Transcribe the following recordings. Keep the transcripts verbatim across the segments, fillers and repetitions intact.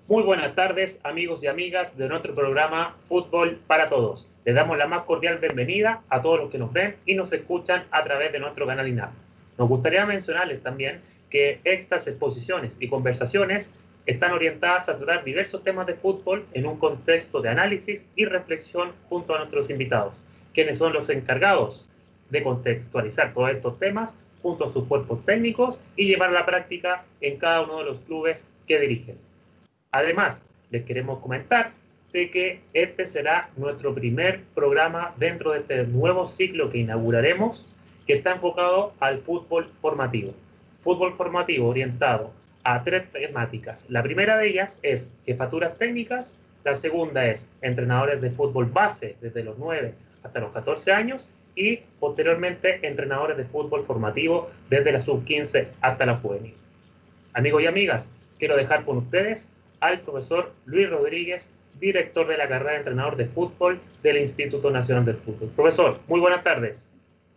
Muy buenas tardes, amigos y amigas de nuestro programa Fútbol para Todos. Les damos la más cordial bienvenida a todos los que nos ven y nos escuchan a través de nuestro canal I N A F. Nos gustaría mencionarles también que estas exposiciones y conversaciones están orientadas a tratar diversos temas de fútbol en un contexto de análisis y reflexión junto a nuestros invitados, quienes son los encargados de contextualizar todos estos temas junto a sus cuerpos técnicos y llevar a la práctica en cada uno de los clubes que dirigen. Además, les queremos comentar de que este será nuestro primer programa dentro de este nuevo ciclo que inauguraremos, que está enfocado al fútbol formativo. Fútbol formativo orientado a tres temáticas. La primera de ellas es jefaturas técnicas, la segunda es entrenadores de fútbol base desde los nueve hasta los catorce años y posteriormente entrenadores de fútbol formativo desde la sub quince hasta la juvenil. Amigos y amigas, quiero dejar con ustedes al profesor Luis Rodríguez, director de la carrera de entrenador de fútbol del Instituto Nacional del Fútbol. Profesor, muy buenas tardes.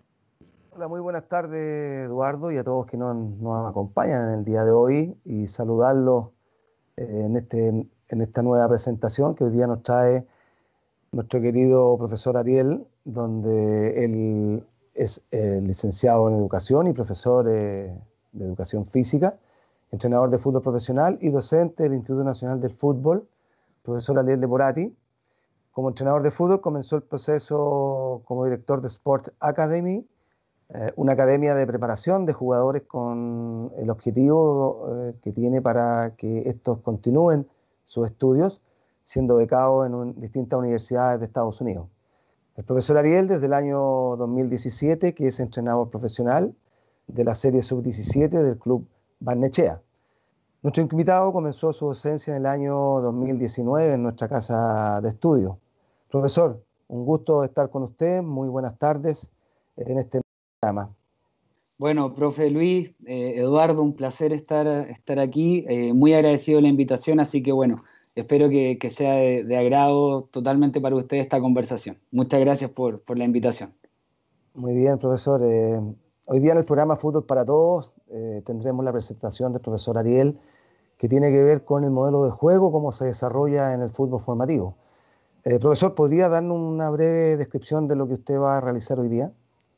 Hola, muy buenas tardes, Eduardo, y a todos que nos, nos acompañan en el día de hoy y saludarlos eh, en, este, en esta nueva presentación que hoy día nos trae nuestro querido profesor Ariel, donde él es eh, licenciado en educación y profesor eh, de educación física, entrenador de fútbol profesional y docente del Instituto Nacional del Fútbol, profesor Ariel Leporati. Como entrenador de fútbol comenzó el proceso como director de Sport Academy, eh, una academia de preparación de jugadores con el objetivo eh, que tiene para que estos continúen sus estudios, siendo becado en un, distintas universidades de Estados Unidos. El profesor Ariel desde el año dos mil diecisiete, que es entrenador profesional de la serie sub diecisiete del club Barnechea. Nuestro invitado comenzó su docencia en el año dos mil diecinueve en nuestra casa de estudio. Profesor, un gusto estar con usted, muy buenas tardes en este programa. Bueno, profe Luis, eh, Eduardo, un placer estar, estar aquí, eh, muy agradecido de la invitación, así que bueno, espero que, que sea de, de agrado totalmente para usted esta conversación. Muchas gracias por, por la invitación. Muy bien, profesor. Eh, hoy día en el programa Fútbol para Todos eh, tendremos la presentación del profesor Ariel, que tiene que ver con el modelo de juego, cómo se desarrolla en el fútbol formativo. Eh, profesor, ¿podría darnos una breve descripción de lo que usted va a realizar hoy día?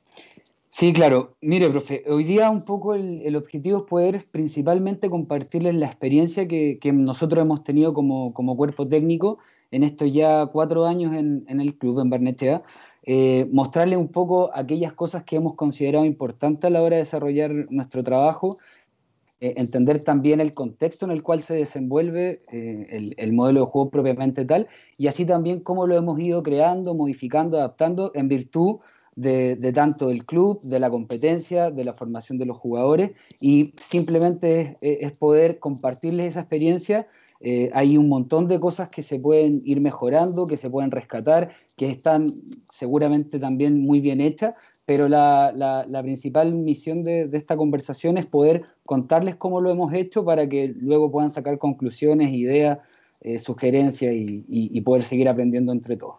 Sí, claro. Mire, profe, hoy día un poco el, el objetivo es poder principalmente compartirles la experiencia que, que nosotros hemos tenido como, como cuerpo técnico en estos ya cuatro años en, en el club, en Barnechea, eh, mostrarles un poco aquellas cosas que hemos considerado importantes a la hora de desarrollar nuestro trabajo, eh, entender también el contexto en el cual se desenvuelve eh, el, el modelo de juego propiamente tal, y así también cómo lo hemos ido creando, modificando, adaptando en virtud de, de tanto del club, de la competencia, de la formación de los jugadores, y simplemente es, es poder compartirles esa experiencia. Eh, hay un montón de cosas que se pueden ir mejorando, que se pueden rescatar, que están seguramente también muy bien hechas, pero la, la, la principal misión de, de esta conversación es poder contarles cómo lo hemos hecho para que luego puedan sacar conclusiones, ideas, eh, sugerencias y, y, y poder seguir aprendiendo entre todos.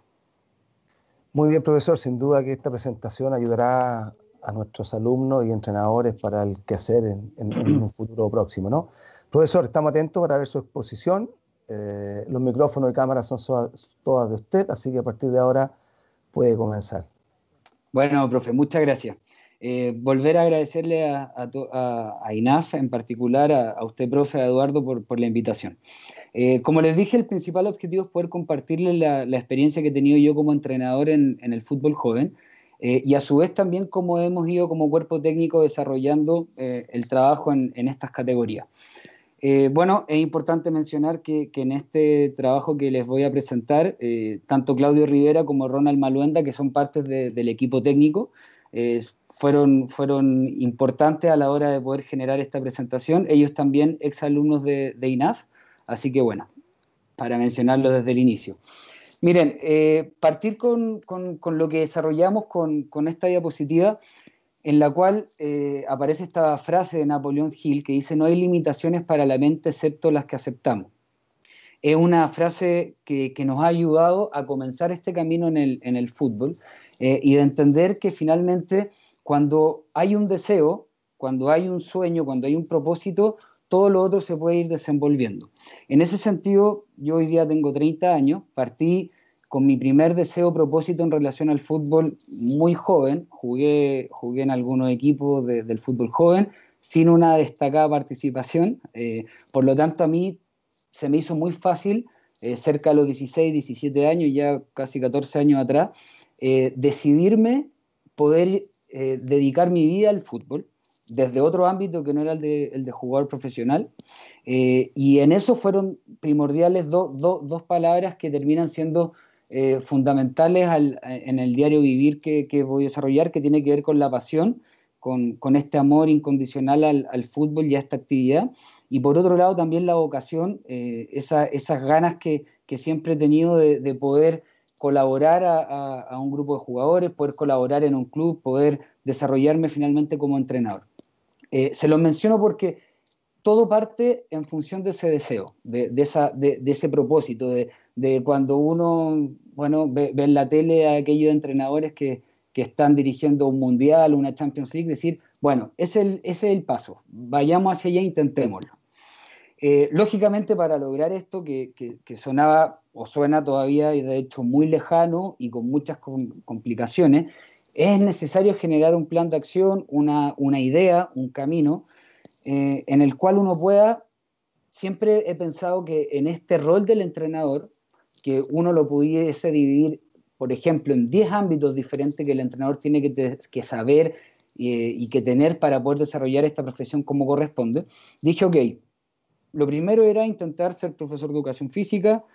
Muy bien, profesor. Sin duda que esta presentación ayudará a nuestros alumnos y entrenadores para el quehacer en, en, en un futuro próximo, ¿no? Profesor, estamos atentos para ver su exposición. Eh, los micrófonos y cámaras son so todas de usted, así que a partir de ahora puede comenzar. Bueno, profe, muchas gracias. Eh, volver a agradecerle a, a, a, a I N A F en particular, a, a usted, profe, a Eduardo, por, por la invitación. Eh, como les dije, el principal objetivo es poder compartirles la, la experiencia que he tenido yo como entrenador en, en el fútbol joven, eh, y a su vez también cómo hemos ido como cuerpo técnico desarrollando eh, el trabajo en, en estas categorías. Eh, bueno, es importante mencionar que, que en este trabajo que les voy a presentar, eh, tanto Claudio Rivera como Ronald Maluenda, que son partes de, del equipo técnico, eh, fueron, fueron importantes a la hora de poder generar esta presentación. Ellos también exalumnos de, de I N A F, así que bueno, para mencionarlo desde el inicio. Miren, eh, partir con, con, con lo que desarrollamos con, con esta diapositiva, en la cual eh, aparece esta frase de Napoleón Hill que dice: no hay limitaciones para la mente excepto las que aceptamos. Es una frase que, que nos ha ayudado a comenzar este camino en el, en el fútbol, eh, y de entender que finalmente cuando hay un deseo, cuando hay un sueño, cuando hay un propósito, todo lo otro se puede ir desenvolviendo. En ese sentido, yo hoy día tengo treinta años, partí con mi primer deseo propósito en relación al fútbol muy joven, jugué, jugué en algunos equipos de, del fútbol joven, sin una destacada participación, eh, por lo tanto a mí se me hizo muy fácil, eh, cerca de los dieciséis, diecisiete años, ya casi catorce años atrás, eh, decidirme poder eh, dedicar mi vida al fútbol, desde otro ámbito que no era el de, el de jugador profesional, eh, y en eso fueron primordiales do, do, dos palabras que terminan siendo eh, fundamentales al, en el diario vivir que, que voy a desarrollar, que tiene que ver con la pasión, con, con este amor incondicional al, al fútbol y a esta actividad, y por otro lado también la vocación, eh, esa, esas ganas que, que siempre he tenido de, de poder colaborar a, a, a un grupo de jugadores, poder colaborar en un club, poder desarrollarme finalmente como entrenador. Eh, se los menciono porque todo parte en función de ese deseo, de, de, esa, de, de ese propósito, de, de cuando uno bueno, ve, ve en la tele a aquellos entrenadores que, que están dirigiendo un mundial, una Champions League, decir, bueno, ese es el, ese es el paso, vayamos hacia allá, intentémoslo. Eh, lógicamente para lograr esto, que, que, que sonaba o suena todavía y de hecho muy lejano y con muchas com- complicaciones, es necesario generar un plan de acción, una, una idea, un camino, eh, en el cual uno pueda, siempre he pensado que en este rol del entrenador, que uno lo pudiese dividir, por ejemplo, en diez ámbitos diferentes que el entrenador tiene que, te, que saber eh, y que tener para poder desarrollar esta profesión como corresponde, dije, ok, lo primero era intentar ser profesor de educación física,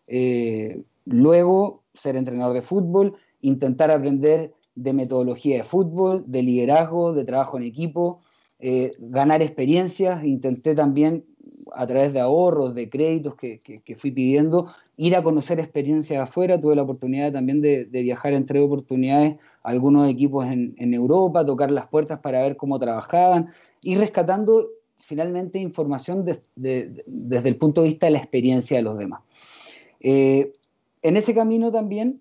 eh, luego ser entrenador de fútbol, intentar aprender de metodología de fútbol, de liderazgo, de trabajo en equipo, eh, ganar experiencias. Intenté también, a través de ahorros, de créditos que, que, que fui pidiendo, ir a conocer experiencias afuera. Tuve la oportunidad también de, de viajar en tres oportunidades a algunos equipos en, en Europa, tocar las puertas para ver cómo trabajaban, y rescatando finalmente información de, de, de, desde el punto de vista de la experiencia de los demás. Eh, en ese camino también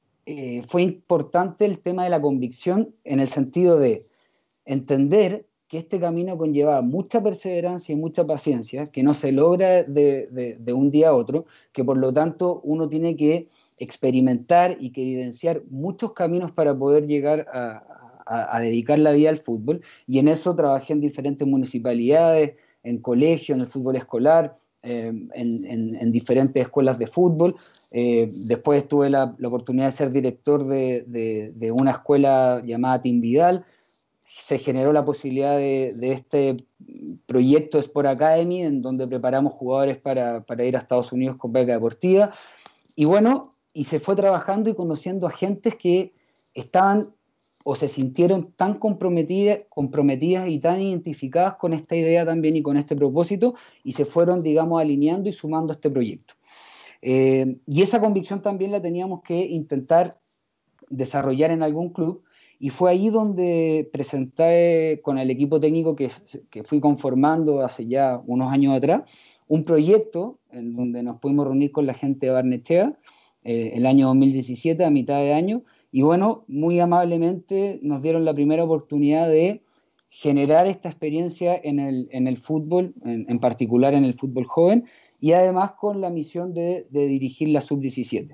eh, fue importante el tema de la convicción, en el sentido de entender que este camino conlleva mucha perseverancia y mucha paciencia, que no se logra de, de, de un día a otro, que por lo tanto uno tiene que experimentar y que vivenciar muchos caminos para poder llegar a, a, a dedicar la vida al fútbol, y en eso trabajé en diferentes municipalidades, en colegios, en el fútbol escolar, eh, en, en, en diferentes escuelas de fútbol. Eh, después tuve la, la oportunidad de ser director de, de, de una escuela llamada Team Vidal. Se generó la posibilidad de, de este proyecto Sport Academy, en donde preparamos jugadores para, para ir a Estados Unidos con beca deportiva. Y bueno, y se fue trabajando y conociendo a gentes que estaban o se sintieron tan comprometidas, comprometidas y tan identificadas con esta idea también y con este propósito, y se fueron, digamos, alineando y sumando a este proyecto. Eh, y esa convicción también la teníamos que intentar desarrollar en algún club, y fue ahí donde presenté con el equipo técnico que, que fui conformando hace ya unos años atrás, un proyecto en donde nos pudimos reunir con la gente de Barnechea eh, el año dos mil diecisiete, a mitad de año, y bueno, muy amablemente nos dieron la primera oportunidad de generar esta experiencia en el, en el fútbol, en, en particular en el fútbol joven, y además con la misión de, de dirigir la sub diecisiete.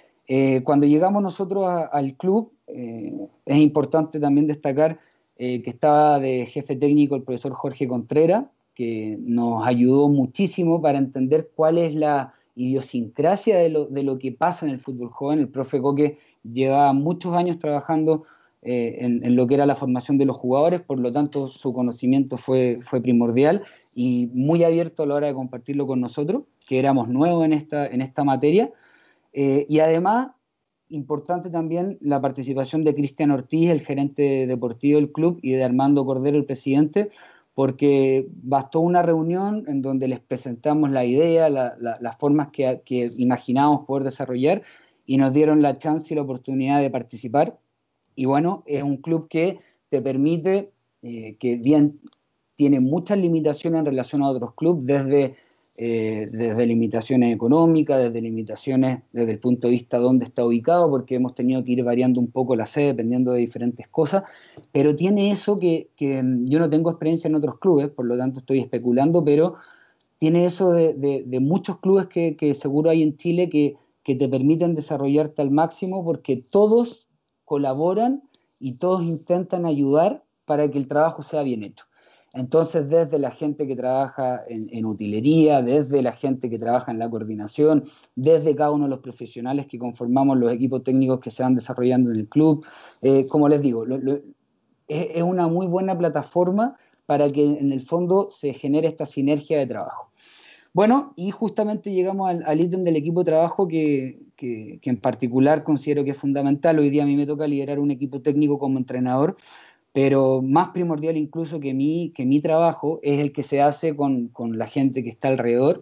Eh, cuando llegamos nosotros a, al club, eh, es importante también destacar eh, que estaba de jefe técnico el profesor Jorge Contreras, que nos ayudó muchísimo para entender cuál es la idiosincrasia de lo, de lo que pasa en el fútbol joven. El profe Coque llevaba muchos años trabajando eh, en, en lo que era la formación de los jugadores, por lo tanto su conocimiento fue, fue primordial y muy abierto a la hora de compartirlo con nosotros, que éramos nuevos en esta, en esta materia. Eh, y además, importante también la participación de Cristian Ortiz, el gerente deportivo del club, y de Armando Cordero, el presidente, porque bastó una reunión en donde les presentamos la idea, la, la, las formas que, que imaginábamos poder desarrollar, y nos dieron la chance y la oportunidad de participar. Y bueno, es un club que te permite, eh, que bien tiene muchas limitaciones en relación a otros clubes, desde eh, desde limitaciones económicas, desde limitaciones desde el punto de vista de dónde está ubicado, porque hemos tenido que ir variando un poco la sede dependiendo de diferentes cosas, pero tiene eso que, que yo no tengo experiencia en otros clubes, por lo tanto estoy especulando, pero tiene eso de, de, de muchos clubes que, que seguro hay en Chile que, que te permiten desarrollarte al máximo porque todos colaboran y todos intentan ayudar para que el trabajo sea bien hecho. Entonces, desde la gente que trabaja en, en utilería, desde la gente que trabaja en la coordinación, desde cada uno de los profesionales que conformamos los equipos técnicos que se van desarrollando en el club, eh, como les digo, lo, lo, es, es una muy buena plataforma para que en el fondo se genere esta sinergia de trabajo. Bueno, y justamente llegamos al, al ítem del equipo de trabajo que, que, que en particular considero que es fundamental. Hoy día a mí me toca liderar un equipo técnico como entrenador, pero más primordial incluso que mi, que mi trabajo es el que se hace con, con la gente que está alrededor,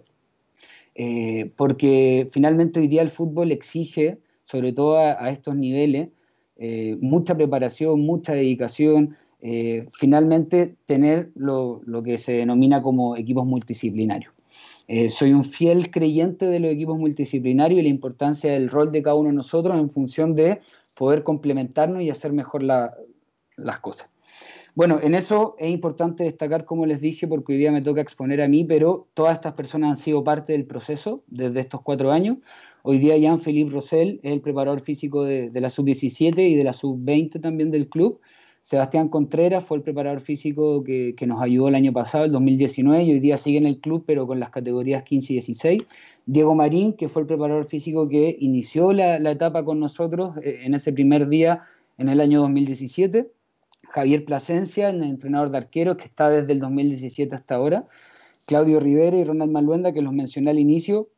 eh, porque finalmente hoy día el fútbol exige, sobre todo a, a estos niveles, eh, mucha preparación, mucha dedicación, eh, finalmente tener lo, lo que se denomina como equipos multidisciplinarios. Eh, soy un fiel creyente de los equipos multidisciplinarios y la importancia del rol de cada uno de nosotros en función de poder complementarnos y hacer mejor la, las cosas. Bueno, en eso es importante destacar, como les dije, porque hoy día me toca exponer a mí, pero todas estas personas han sido parte del proceso desde estos cuatro años. Hoy día Jean-Philippe Rosell es el preparador físico de, de la sub diecisiete y de la sub veinte también del club. Sebastián Contreras fue el preparador físico que, que nos ayudó el año pasado, el dos mil diecinueve, y hoy día sigue en el club, pero con las categorías quince y dieciséis. Diego Marín, que fue el preparador físico que inició la, la etapa con nosotros eh, en ese primer día en el año dos mil diecisiete. Javier Plasencia, el entrenador de arqueros, que está desde el dos mil diecisiete hasta ahora. Claudio Rivera y Ronald Maluenda, que los mencioné al inicio,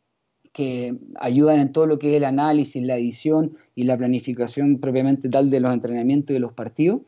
que ayudan en todo lo que es el análisis, la edición y la planificación propiamente tal de los entrenamientos y de los partidos.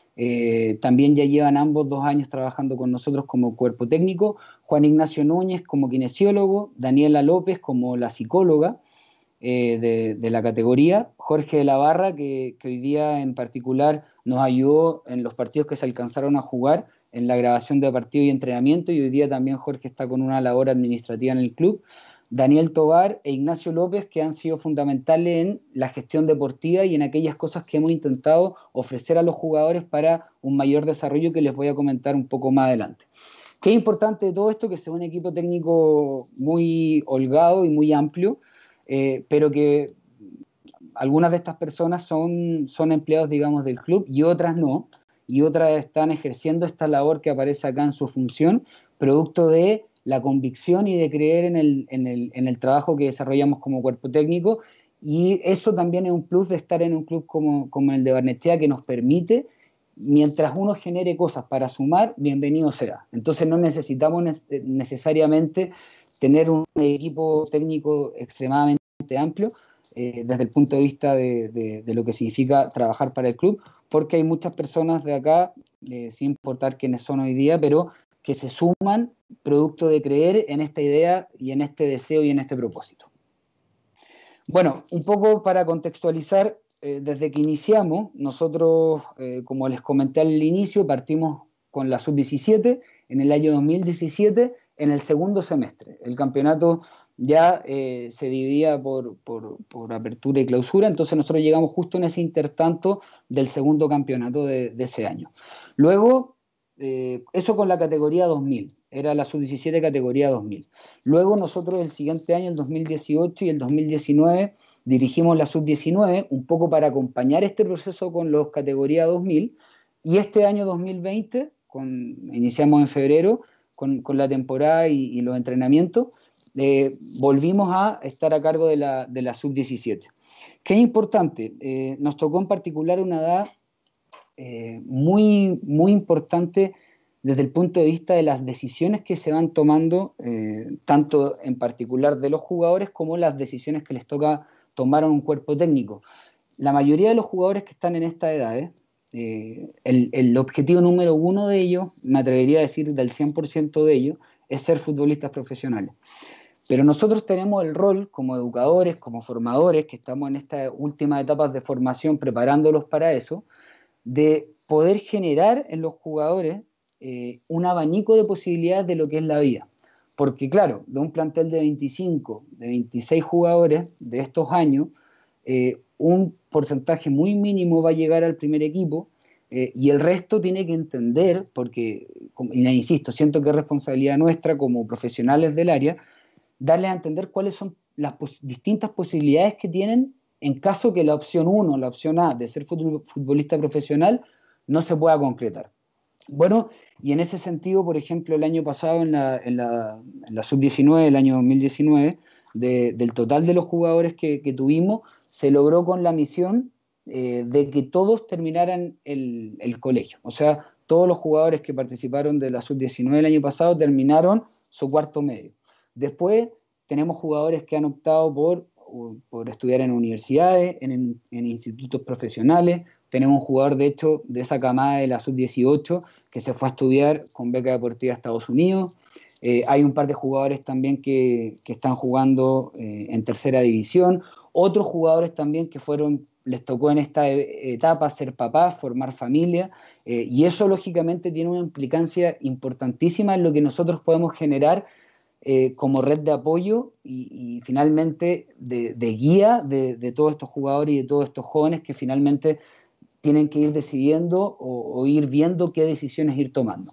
Eh, también ya llevan ambos dos años trabajando con nosotros como cuerpo técnico. Juan Ignacio Núñez como kinesiólogo, Daniela López como la psicóloga eh, de, de la categoría, Jorge de la Barra, que, que hoy día en particular nos ayudó en los partidos que se alcanzaron a jugar, en la grabación de partidos y entrenamiento, y hoy día también Jorge está con una labor administrativa en el club. Daniel Tobar e Ignacio López, que han sido fundamentales en la gestión deportiva y en aquellas cosas que hemos intentado ofrecer a los jugadores para un mayor desarrollo que les voy a comentar un poco más adelante. Qué importante de todo esto, que sea un equipo técnico muy holgado y muy amplio, eh, pero que algunas de estas personas son, son empleados, digamos, del club y otras no, y otras están ejerciendo esta labor que aparece acá en su función, producto de la convicción y de creer en el, en el, en el trabajo que desarrollamos como cuerpo técnico, y eso también es un plus de estar en un club como, como el de Barnechea, que nos permite, mientras uno genere cosas para sumar, bienvenido sea. Entonces no necesitamos necesariamente tener un equipo técnico extremadamente amplio eh, desde el punto de vista de, de, de lo que significa trabajar para el club, porque hay muchas personas de acá, eh, sin importar quiénes son hoy día, pero que se suman producto de creer en esta idea y en este deseo y en este propósito. Bueno, un poco para contextualizar, eh, desde que iniciamos, nosotros, eh, como les comenté al inicio, partimos con la sub diecisiete en el año dos mil diecisiete, en el segundo semestre. El campeonato ya eh, se dividía por, por, por apertura y clausura, entonces nosotros llegamos justo en ese intertanto del segundo campeonato de, de ese año. Luego, eh, eso con la categoría dos mil, era la sub diecisiete categoría dos mil. Luego nosotros el siguiente año, el dos mil dieciocho y el dos mil diecinueve, dirigimos la sub diecinueve, un poco para acompañar este proceso con los categoría dos mil, y este año dos mil veinte, con, iniciamos en febrero, con, con la temporada y, y los entrenamientos, eh, volvimos a estar a cargo de la, de la sub diecisiete. ¿Qué es importante? Eh, nos tocó en particular una edad eh, muy, muy importante desde el punto de vista de las decisiones que se van tomando, eh, tanto en particular de los jugadores como las decisiones que les toca tomar a un cuerpo técnico. La mayoría de los jugadores que están en esta edad, ¿eh? Eh, el, el objetivo número uno de ellos, me atrevería a decir del cien por ciento de ellos, es ser futbolistas profesionales. Pero nosotros tenemos el rol como educadores, como formadores, que estamos en estas últimas etapas de formación preparándolos para eso, de poder generar en los jugadores eh, un abanico de posibilidades de lo que es la vida. porque claro, de un plantel de veinticinco, de veintiséis jugadores de estos años, eh, un porcentaje muy mínimo va a llegar al primer equipo, eh, y el resto tiene que entender, porque, y insisto, siento que es responsabilidad nuestra como profesionales del área, darles a entender cuáles son las pos distintas posibilidades que tienen en caso que la opción uno, la opción A de ser futbolista profesional no se pueda concretar. Bueno, y en ese sentido, por ejemplo, el año pasado en la, en la, en la sub diecinueve, el año dos mil diecinueve, de, del total de los jugadores que, que tuvimos, se logró con la misión eh, de que todos terminaran el, el colegio. O sea, todos los jugadores que participaron de la sub diecinueve el año pasado terminaron su cuarto medio. Después tenemos jugadores que han optado por, por estudiar en universidades, en, en institutos profesionales. Tenemos un jugador, de hecho, de esa camada de la sub dieciocho que se fue a estudiar con beca deportiva a Estados Unidos. Eh, hay un par de jugadores también que, que están jugando eh, en tercera división. Otros jugadores también que fueron, les tocó en esta etapa ser papás, formar familia, eh, y eso lógicamente tiene una implicancia importantísima en lo que nosotros podemos generar Eh, como red de apoyo y, y finalmente de, de guía de, de todos estos jugadores y de todos estos jóvenes que finalmente tienen que ir decidiendo o, o ir viendo qué decisiones ir tomando.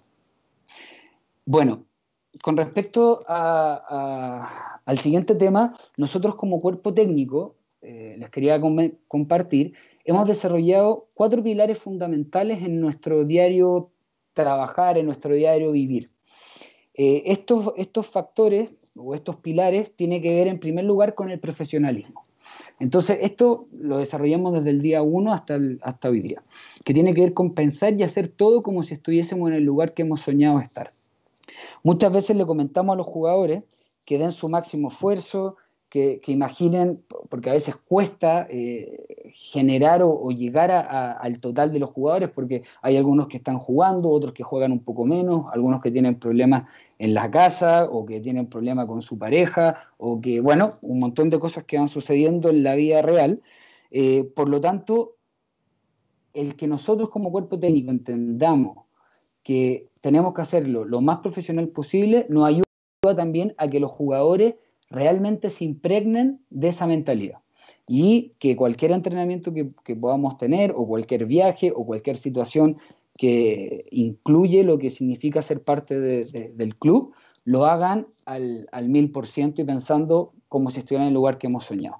Bueno, con respecto a, a, al siguiente tema, nosotros como cuerpo técnico, eh, les quería com compartir, hemos desarrollado cuatro pilares fundamentales en nuestro diario trabajar, en nuestro diario vivir. Eh, estos, estos factores o estos pilares tienen que ver en primer lugar con el profesionalismo. Entonces esto lo desarrollamos desde el día uno hasta, el, hasta hoy día, que tiene que ver con pensar y hacer todo como si estuviésemos en el lugar que hemos soñado estar. Muchas veces le comentamos a los jugadores que den su máximo esfuerzo, que, que imaginen, porque a veces cuesta eh, generar o, o llegar a, a, al total de los jugadores, porque hay algunos que están jugando, otros que juegan un poco menos, algunos que tienen problemas en la casa, o que tienen problemas con su pareja, o que, bueno, un montón de cosas que van sucediendo en la vida real. Eh, por lo tanto, el que nosotros como cuerpo técnico entendamos que tenemos que hacerlo lo más profesional posible, nos ayuda también a que los jugadores realmente se impregnen de esa mentalidad y que cualquier entrenamiento que, que podamos tener o cualquier viaje o cualquier situación que incluye lo que significa ser parte de, de, del club, lo hagan al, al mil por ciento y pensando como si estuvieran en el lugar que hemos soñado.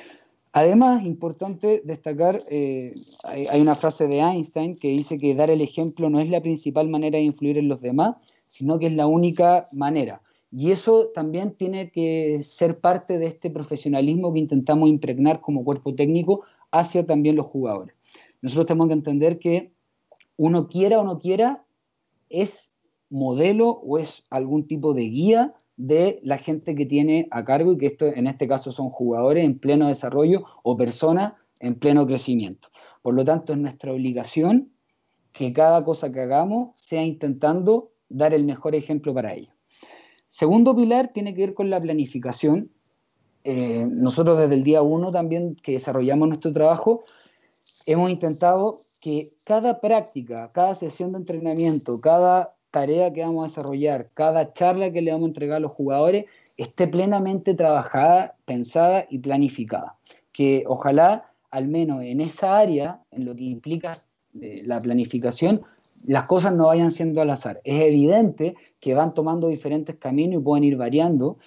Además, importante destacar, eh, hay, hay una frase de Einstein que dice que dar el ejemplo no es la principal manera de influir en los demás, sino que es la única manera. Y eso también tiene que ser parte de este profesionalismo que intentamos impregnar como cuerpo técnico hacia también los jugadores. Nosotros tenemos que entender que uno quiera o no quiera, es modelo o es algún tipo de guía de la gente que tiene a cargo y que esto, en este caso son jugadores en pleno desarrollo o personas en pleno crecimiento. Por lo tanto, es nuestra obligación que cada cosa que hagamos sea intentando dar el mejor ejemplo para ellos. Segundo pilar tiene que ver con la planificación. Eh, nosotros desde el día uno también que desarrollamos nuestro trabajo, hemos intentado que cada práctica, cada sesión de entrenamiento, cada tarea que vamos a desarrollar, cada charla que le vamos a entregar a los jugadores, esté plenamente trabajada, pensada y planificada. Que ojalá, al menos en esa área, en lo que implica eh, la planificación, las cosas no vayan siendo al azar. Es evidente que van tomando diferentes caminos y pueden ir variando,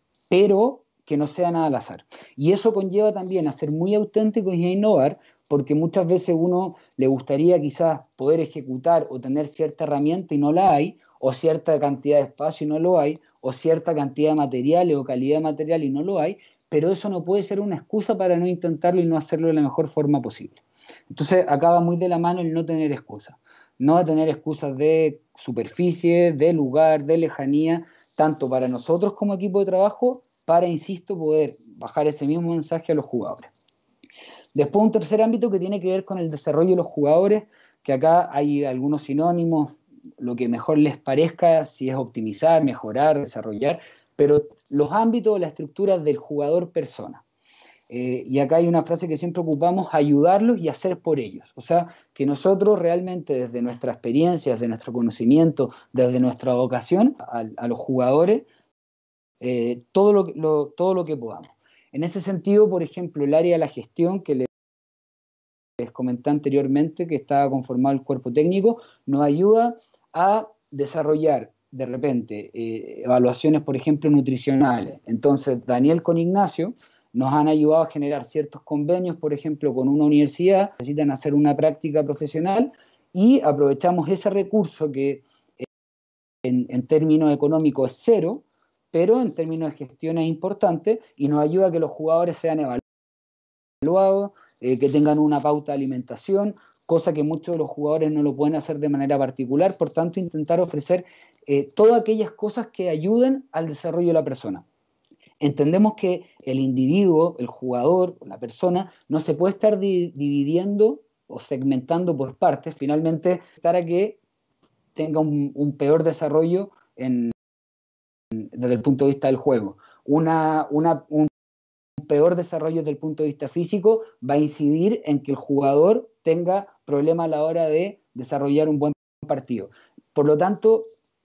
pero que no sea nada al azar. Y eso conlleva también a ser muy auténticos y a innovar, porque muchas veces uno le gustaría quizás poder ejecutar o tener cierta herramienta y no la hay, o cierta cantidad de espacio y no lo hay, o cierta cantidad de materiales o calidad de material y no lo hay, pero eso no puede ser una excusa para no intentarlo y no hacerlo de la mejor forma posible. Entonces acaba muy de la mano el no tener excusas, no tener excusas de superficie, de lugar, de lejanía, tanto para nosotros como equipo de trabajo, para, insisto, poder bajar ese mismo mensaje a los jugadores. Después un tercer ámbito que tiene que ver con el desarrollo de los jugadores, que acá hay algunos sinónimos, lo que mejor les parezca, si es optimizar, mejorar, desarrollar, pero los ámbitos, las estructuras del jugador persona. Eh, y acá hay una frase que siempre ocupamos, ayudarlos y hacer por ellos. O sea, que nosotros realmente desde nuestra experiencia, desde nuestro conocimiento, desde nuestra vocación, a, a los jugadores, eh, todo, lo, lo, todo lo que podamos. En ese sentido, por ejemplo, el área de la gestión que les, les comenté anteriormente, que estaba conformado el cuerpo técnico, nos ayuda a desarrollar de repente eh, evaluaciones, por ejemplo, nutricionales. Entonces, Daniel con Ignacio nos han ayudado a generar ciertos convenios, por ejemplo, con una universidad, necesitan hacer una práctica profesional y aprovechamos ese recurso que en, en términos económicos es cero, pero en términos de gestión es importante y nos ayuda a que los jugadores sean evaluados, eh, que tengan una pauta de alimentación, cosa que muchos de los jugadores no lo pueden hacer de manera particular, por tanto intentar ofrecer eh, todas aquellas cosas que ayuden al desarrollo de la persona. Entendemos que el individuo, el jugador, la persona, no se puede estar di dividiendo o segmentando por partes, finalmente para que tenga un, un peor desarrollo en, desde el punto de vista del juego. Una, una, un peor desarrollo desde el punto de vista físico va a incidir en que el jugador tenga problemas a la hora de desarrollar un buen partido. Por lo tanto,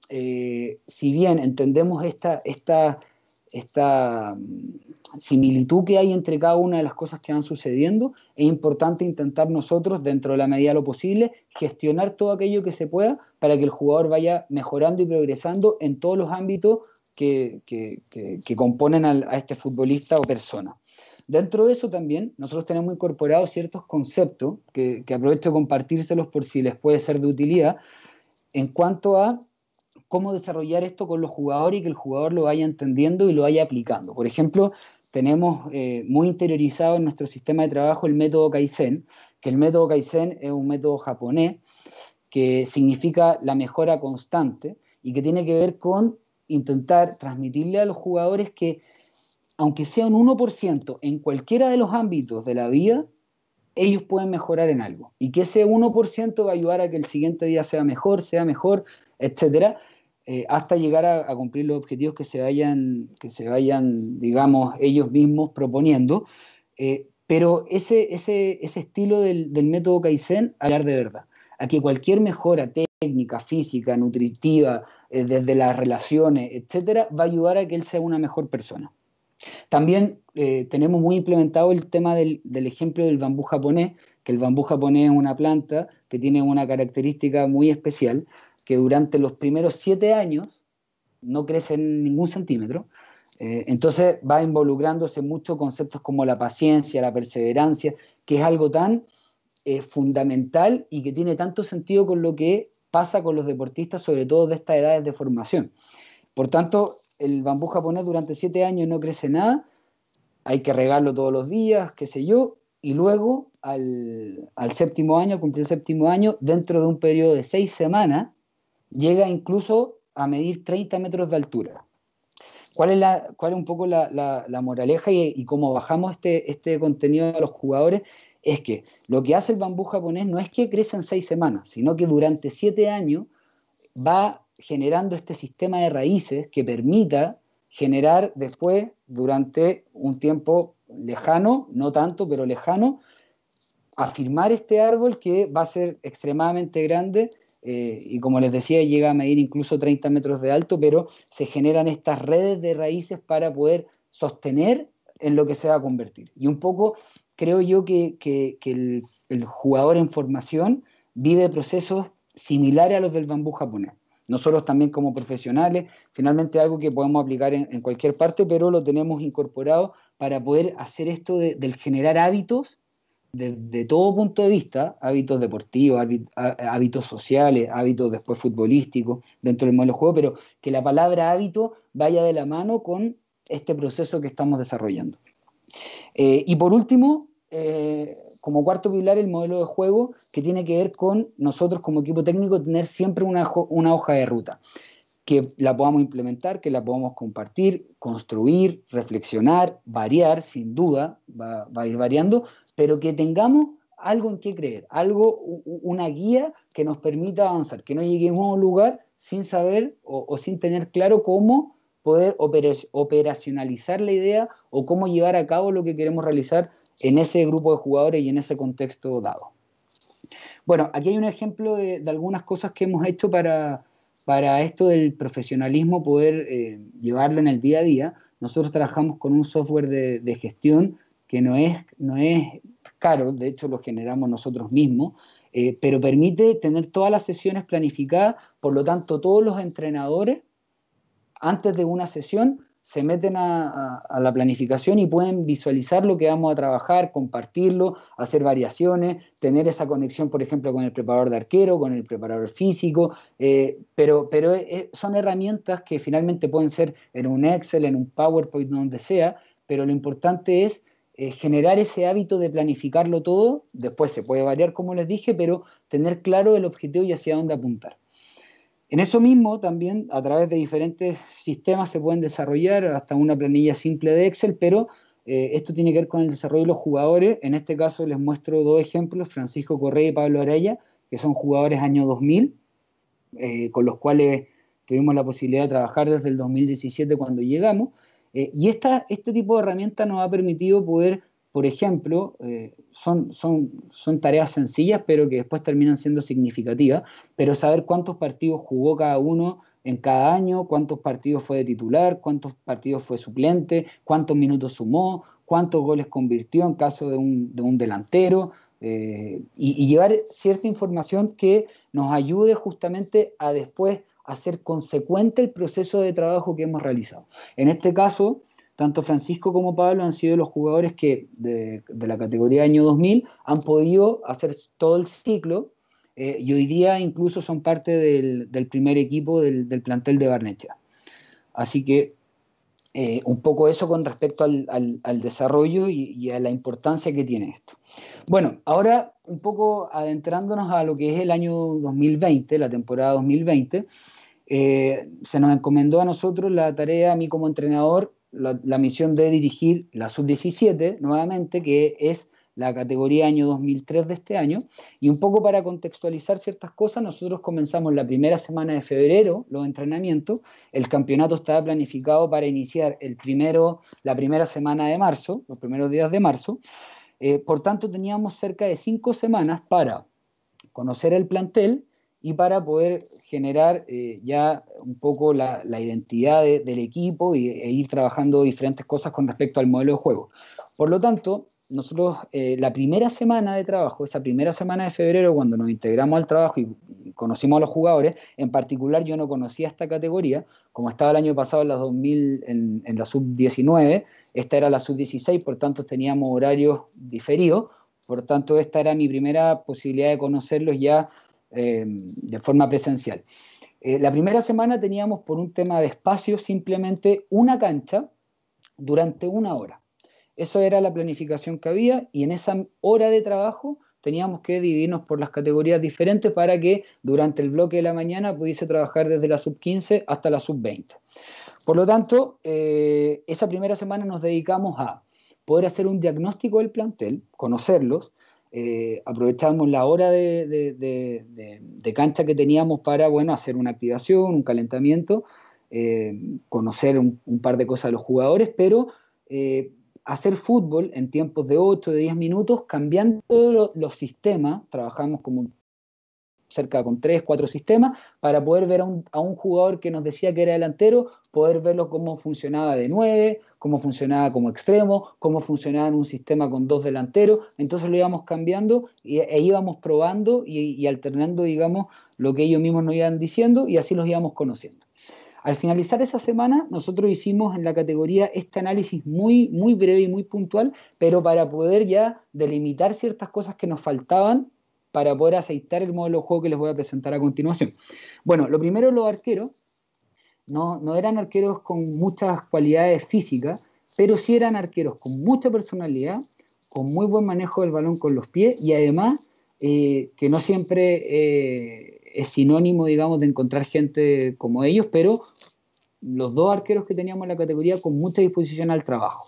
eh, si bien entendemos esta, esta, esta similitud que hay entre cada una de las cosas que van sucediendo, es importante intentar nosotros, dentro de la medida de lo posible, gestionar todo aquello que se pueda para que el jugador vaya mejorando y progresando en todos los ámbitos que, que, que, que componen al, a este futbolista o persona. Dentro de eso también nosotros tenemos incorporados ciertos conceptos que, que aprovecho de compartírselos por si les puede ser de utilidad en cuanto a cómo desarrollar esto con los jugadores y que el jugador lo vaya entendiendo y lo vaya aplicando. Por ejemplo, tenemos eh, muy interiorizado en nuestro sistema de trabajo el método Kaizen, que el método Kaizen es un método japonés que significa la mejora constante y que tiene que ver con intentar transmitirle a los jugadores que, aunque sea un uno por ciento en cualquiera de los ámbitos de la vida, ellos pueden mejorar en algo. Y que ese uno por ciento va a ayudar a que el siguiente día sea mejor, sea mejor, etcétera, eh, hasta llegar a, a cumplir los objetivos que se vayan, que se vayan, digamos, ellos mismos proponiendo. Eh, pero ese, ese, ese estilo del, del método Kaizen, hablar de verdad, a que cualquier mejora técnica, física, nutritiva, eh, desde las relaciones, etcétera, va a ayudar a que él sea una mejor persona. También eh, tenemos muy implementado el tema del, del ejemplo del bambú japonés, que el bambú japonés es una planta que tiene una característica muy especial, que durante los primeros siete años no crece en ningún centímetro. Eh, entonces va involucrándose mucho conceptos como la paciencia, la perseverancia, que es algo tan eh, fundamental y que tiene tanto sentido con lo que pasa con los deportistas, sobre todo de estas edades de formación. Por tanto, el bambú japonés durante siete años no crece nada, hay que regarlo todos los días, qué sé yo, y luego al, al séptimo año, al cumplir el séptimo año, dentro de un periodo de seis semanas, llega incluso a medir treinta metros de altura. ¿Cuál es, la, cuál es un poco la, la, la moraleja y, y cómo bajamos este, este contenido a los jugadores? Es que lo que hace el bambú japonés no es que crezca en seis semanas, sino que durante siete años va generando este sistema de raíces que permita generar después, durante un tiempo lejano, no tanto, pero lejano, afirmar este árbol que va a ser extremadamente grande eh, y como les decía, llega a medir incluso treinta metros de alto, pero se generan estas redes de raíces para poder sostener en lo que se va a convertir. Y un poco creo yo que, que, que el, el jugador en formación vive procesos similares a los del bambú japonés. Nosotros también como profesionales, finalmente algo que podemos aplicar en, en cualquier parte, pero lo tenemos incorporado para poder hacer esto de, del generar hábitos de, de todo punto de vista, hábitos deportivos, hábitos sociales, hábitos después futbolísticos dentro del modelo de juego, pero que la palabra hábito vaya de la mano con este proceso que estamos desarrollando. Eh, y por último, eh, como cuarto pilar, el modelo de juego que tiene que ver con nosotros como equipo técnico tener siempre una, una hoja de ruta, que la podamos implementar, que la podamos compartir, construir, reflexionar, variar, sin duda, va, va a ir variando, pero que tengamos algo en qué creer, algo, una guía que nos permita avanzar, que no lleguemos a un lugar sin saber o, o sin tener claro cómo poder operacionalizar la idea o cómo llevar a cabo lo que queremos realizar en ese grupo de jugadores y en ese contexto dado. Bueno, aquí hay un ejemplo de, de algunas cosas que hemos hecho para, para esto del profesionalismo poder eh, llevarlo en el día a día, nosotros trabajamos con un software de, de gestión que no es, no es caro, de hecho lo generamos nosotros mismos, eh, pero permite tener todas las sesiones planificadas, por lo tanto todos los entrenadores antes de una sesión se meten a, a, a la planificación y pueden visualizar lo que vamos a trabajar, compartirlo, hacer variaciones, tener esa conexión, por ejemplo, con el preparador de arquero, con el preparador físico, eh, pero, pero eh, son herramientas que finalmente pueden ser en un Excel, en un PowerPoint, donde sea, pero lo importante es eh, generar ese hábito de planificarlo todo, después se puede variar, como les dije, pero tener claro el objetivo y hacia dónde apuntar. En eso mismo también a través de diferentes sistemas se pueden desarrollar hasta una planilla simple de Excel, pero eh, esto tiene que ver con el desarrollo de los jugadores. En este caso les muestro dos ejemplos, Francisco Correa y Pablo Araya, que son jugadores año dos mil, eh, con los cuales tuvimos la posibilidad de trabajar desde el dos mil diecisiete cuando llegamos. Eh, y esta, este tipo de herramienta nos ha permitido poder, por ejemplo, eh, son, son, son tareas sencillas, pero que después terminan siendo significativas, pero saber cuántos partidos jugó cada uno en cada año, cuántos partidos fue de titular, cuántos partidos fue suplente, cuántos minutos sumó, cuántos goles convirtió en caso de un, de un delantero, eh, y, y llevar cierta información que nos ayude justamente a después hacer consecuente el proceso de trabajo que hemos realizado. En este caso, tanto Francisco como Pablo han sido los jugadores que de, de la categoría año dos mil han podido hacer todo el ciclo eh, y hoy día incluso son parte del, del primer equipo del, del plantel de Barnechea. Así que eh, un poco eso con respecto al, al, al desarrollo y, y a la importancia que tiene esto. Bueno, ahora un poco adentrándonos a lo que es el año dos mil veinte, la temporada dos mil veinte, eh, se nos encomendó a nosotros la tarea, a mí como entrenador, la, la misión de dirigir la sub diecisiete nuevamente, que es la categoría año dos mil tres de este año, y un poco para contextualizar ciertas cosas, nosotros comenzamos la primera semana de febrero los entrenamientos, el campeonato estaba planificado para iniciar el primero, la primera semana de marzo, los primeros días de marzo, eh, por tanto teníamos cerca de cinco semanas para conocer el plantel y para poder generar eh, ya un poco la, la identidad de, del equipo y, e ir trabajando diferentes cosas con respecto al modelo de juego. Por lo tanto, nosotros eh, la primera semana de trabajo, esa primera semana de febrero, cuando nos integramos al trabajo y, y conocimos a los jugadores, en particular yo no conocía esta categoría, como estaba el año pasado en la, dos mil, en, en la sub diecinueve, esta era la sub dieciséis, por tanto teníamos horarios diferidos, por tanto esta era mi primera posibilidad de conocerlos ya eh, de forma presencial. Eh, la primera semana teníamos por un tema de espacio simplemente una cancha durante una hora. Eso era la planificación que había y en esa hora de trabajo teníamos que dividirnos por las categorías diferentes para que durante el bloque de la mañana pudiese trabajar desde la sub quince hasta la sub veinte. Por lo tanto, eh, esa primera semana nos dedicamos a poder hacer un diagnóstico del plantel, conocerlos, eh, aprovechamos la hora de, de, de, de, de cancha que teníamos para, bueno, hacer una activación, un calentamiento, eh, conocer un, un par de cosas de los jugadores, pero eh, hacer fútbol en tiempos de ocho, de diez minutos, cambiando los, los sistemas, trabajamos como cerca con tres, cuatro sistemas, para poder ver a un, a un jugador que nos decía que era delantero, poder verlo cómo funcionaba de nueve, cómo funcionaba como extremo, cómo funcionaba en un sistema con dos delanteros, entonces lo íbamos cambiando y, e íbamos probando y, y alternando, digamos, lo que ellos mismos nos iban diciendo y así los íbamos conociendo. Al finalizar esa semana, nosotros hicimos en la categoría este análisis muy, muy breve y muy puntual, pero para poder ya delimitar ciertas cosas que nos faltaban para poder aceitar el modelo de juego que les voy a presentar a continuación. Bueno, lo primero, los arqueros no, no eran arqueros con muchas cualidades físicas, pero sí eran arqueros con mucha personalidad, con muy buen manejo del balón con los pies y además eh, que no siempre eh, es sinónimo, digamos, de encontrar gente como ellos, pero los dos arqueros que teníamos en la categoría con mucha disposición al trabajo.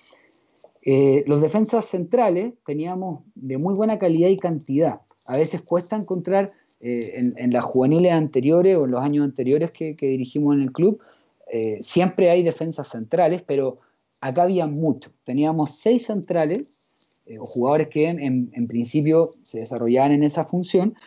Eh, los defensas centrales teníamos de muy buena calidad y cantidad. A veces cuesta encontrar eh, en, en las juveniles anteriores o en los años anteriores que, que dirigimos en el club, eh, siempre hay defensas centrales, pero acá había mucho. Teníamos seis centrales, eh, o jugadores que en, en, en principio se desarrollaban en esa función,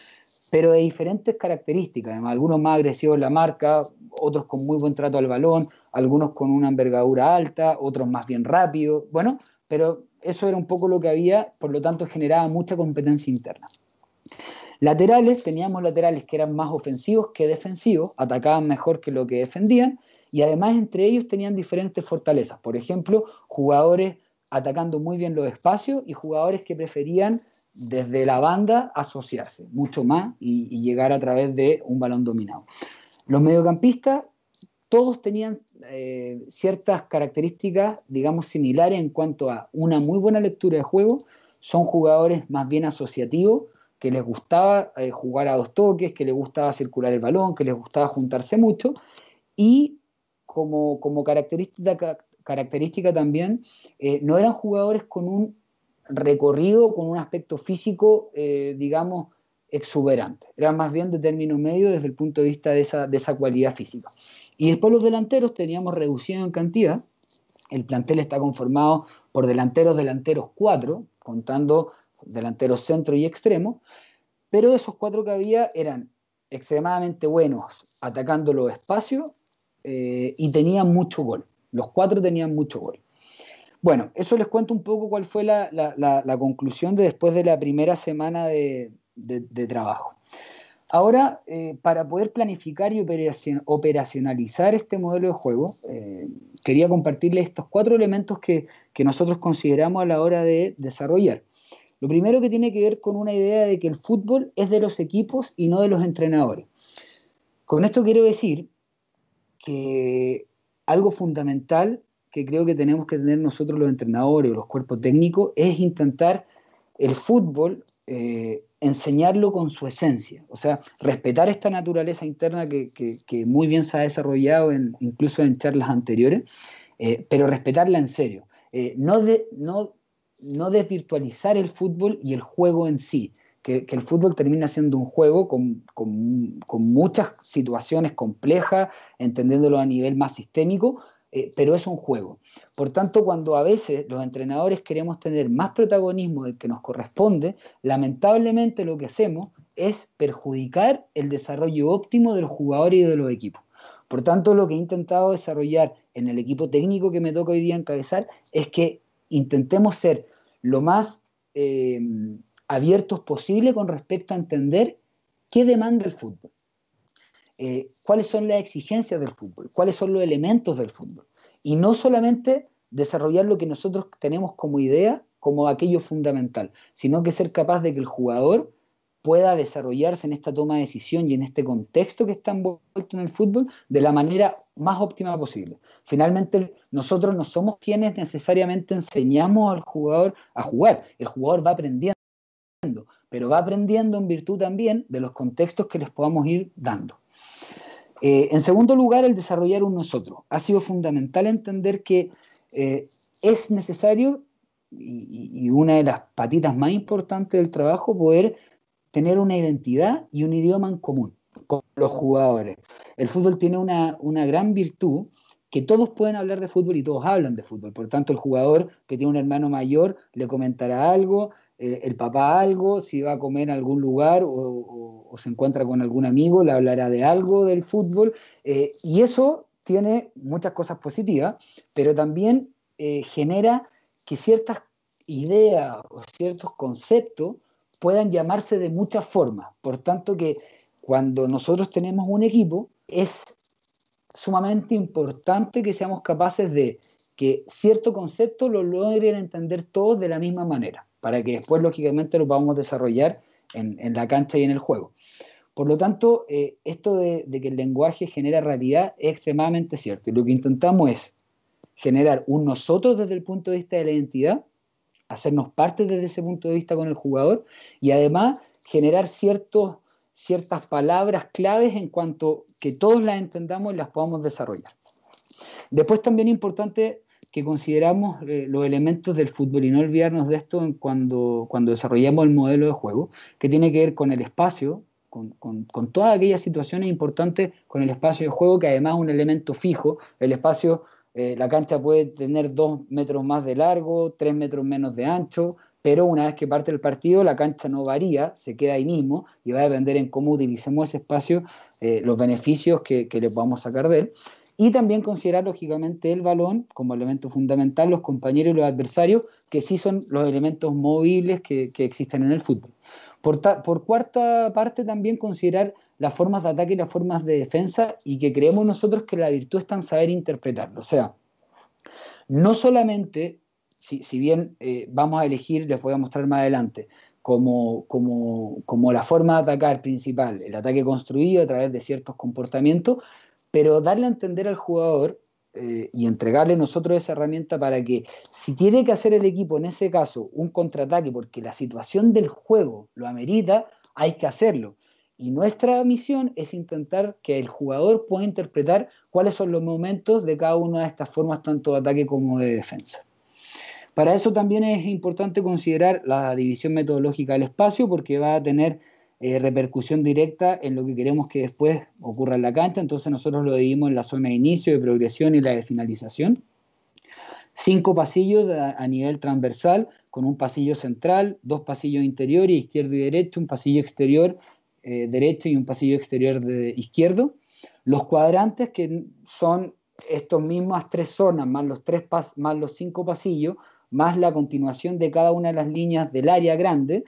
pero de diferentes características, además, algunos más agresivos en la marca, otros con muy buen trato al balón, algunos con una envergadura alta, otros más bien rápidos, bueno, pero eso era un poco lo que había, por lo tanto generaba mucha competencia interna. Laterales, teníamos laterales que eran más ofensivos que defensivos, atacaban mejor que lo que defendían, y además entre ellos tenían diferentes fortalezas, por ejemplo, jugadores atacando muy bien los espacios y jugadores que preferían desde la banda asociarse mucho más y, y llegar a través de un balón dominado. Los mediocampistas todos tenían eh, ciertas características, digamos, similares en cuanto a una muy buena lectura de juego. Son jugadores más bien asociativos, que les gustaba eh, jugar a dos toques, que les gustaba circular el balón, que les gustaba juntarse mucho, y como, como característica, característica también, eh, no eran jugadores con un recorrido, con un aspecto físico, eh, digamos, exuberante. Eran más bien de término medio desde el punto de vista de esa, de esa cualidad física. Y después los delanteros teníamos reducido en cantidad. El plantel está conformado por delanteros, delanteros cuatro, contando delanteros centro y extremo, pero esos cuatro que había eran extremadamente buenos atacando los espacios eh, y tenían mucho gol. Los cuatro tenían mucho gol. Bueno, eso les cuento un poco cuál fue la, la, la, la conclusión de después de la primera semana de, de, de trabajo. Ahora, eh, para poder planificar y operacionalizar este modelo de juego, eh, quería compartirles estos cuatro elementos que, que nosotros consideramos a la hora de desarrollar. Lo primero que tiene que ver con una idea de que el fútbol es de los equipos y no de los entrenadores. Con esto quiero decir que algo fundamental que creo que tenemos que tener nosotros los entrenadores o los cuerpos técnicos es intentar el fútbol, eh, enseñarlo con su esencia, o sea, respetar esta naturaleza interna que, que, que muy bien se ha desarrollado en, incluso en charlas anteriores, eh, pero respetarla en serio, eh, no, de, no, no desvirtualizar el fútbol y el juego en sí, que, que el fútbol termina siendo un juego con, con, con muchas situaciones complejas, entendiéndolo a nivel más sistémico, Eh, pero es un juego. Por tanto, cuando a veces los entrenadores queremos tener más protagonismo del que nos corresponde, lamentablemente lo que hacemos es perjudicar el desarrollo óptimo de los jugadores y de los equipos. Por tanto, lo que he intentado desarrollar en el equipo técnico que me toca hoy día encabezar es que intentemos ser lo más eh, abiertos posible con respecto a entender qué demanda el fútbol. Eh, cuáles son las exigencias del fútbol, cuáles son los elementos del fútbol, y no solamente desarrollar lo que nosotros tenemos como idea, como aquello fundamental, sino que ser capaz de que el jugador pueda desarrollarse en esta toma de decisión y en este contexto que está envuelto en el fútbol de la manera más óptima posible. Finalmente, nosotros no somos quienes necesariamente enseñamos al jugador a jugar, el jugador va aprendiendo, pero va aprendiendo en virtud también de los contextos que les podamos ir dando. Eh, en segundo lugar, el desarrollar un nosotros. Ha sido fundamental entender que eh, es necesario, y, y una de las patitas más importantes del trabajo, poder tener una identidad y un idioma en común con los jugadores. El fútbol tiene una, una gran virtud, que todos pueden hablar de fútbol y todos hablan de fútbol. Por tanto, el jugador que tiene un hermano mayor le comentará algo, eh, el papá algo, si va a comer en algún lugar o, o, o se encuentra con algún amigo, le hablará de algo del fútbol, eh, y eso tiene muchas cosas positivas, pero también eh, genera que ciertas ideas o ciertos conceptos puedan llamarse de muchas formas. Por tanto, que cuando nosotros tenemos un equipo, es sumamente importante que seamos capaces de que cierto concepto lo logren entender todos de la misma manera, para que después, lógicamente, lo podamos desarrollar en, en la cancha y en el juego. Por lo tanto, eh, esto de, de que el lenguaje genera realidad es extremadamente cierto. Y lo que intentamos es generar un nosotros desde el punto de vista de la identidad, hacernos parte desde ese punto de vista con el jugador, y además generar ciertos, ciertas palabras claves en cuanto que todos las entendamos y las podamos desarrollar. Después también es importante que consideramos eh, los elementos del fútbol y no olvidarnos de esto en cuando, cuando desarrollamos el modelo de juego, que tiene que ver con el espacio, con, con, con todas aquellas situaciones importantes con el espacio de juego, que además es un elemento fijo. El espacio, eh, la cancha puede tener dos metros más de largo, tres metros menos de ancho, pero una vez que parte el partido, la cancha no varía, se queda ahí mismo, y va a depender en cómo utilicemos ese espacio, eh, los beneficios que, que le podamos sacar de él. Y también considerar, lógicamente, el balón como elemento fundamental, los compañeros y los adversarios, que sí son los elementos movibles que, que existen en el fútbol. Por, ta, por cuarta parte, también considerar las formas de ataque y las formas de defensa, y que creemos nosotros que la virtud está en saber interpretarlo. O sea, no solamente, si, si bien eh, vamos a elegir, les voy a mostrar más adelante, como, como, como la forma de atacar principal, el ataque construido a través de ciertos comportamientos, pero darle a entender al jugador eh, y entregarle nosotros esa herramienta para que, si tiene que hacer el equipo en ese caso un contraataque porque la situación del juego lo amerita, hay que hacerlo. Y nuestra misión es intentar que el jugador pueda interpretar cuáles son los momentos de cada una de estas formas, tanto de ataque como de defensa. Para eso también es importante considerar la división metodológica del espacio, porque va a tener eh, repercusión directa en lo que queremos que después ocurra en la cancha. Entonces nosotros lo dividimos en la zona de inicio, de progresión y la de finalización. Cinco pasillos a, a nivel transversal, con un pasillo central, dos pasillos interiores, izquierdo y derecho, un pasillo exterior eh, derecho y un pasillo exterior de izquierdo. Los cuadrantes, que son estos mismas tres zonas, más los, tres pas más los cinco pasillos, más la continuación de cada una de las líneas del área grande,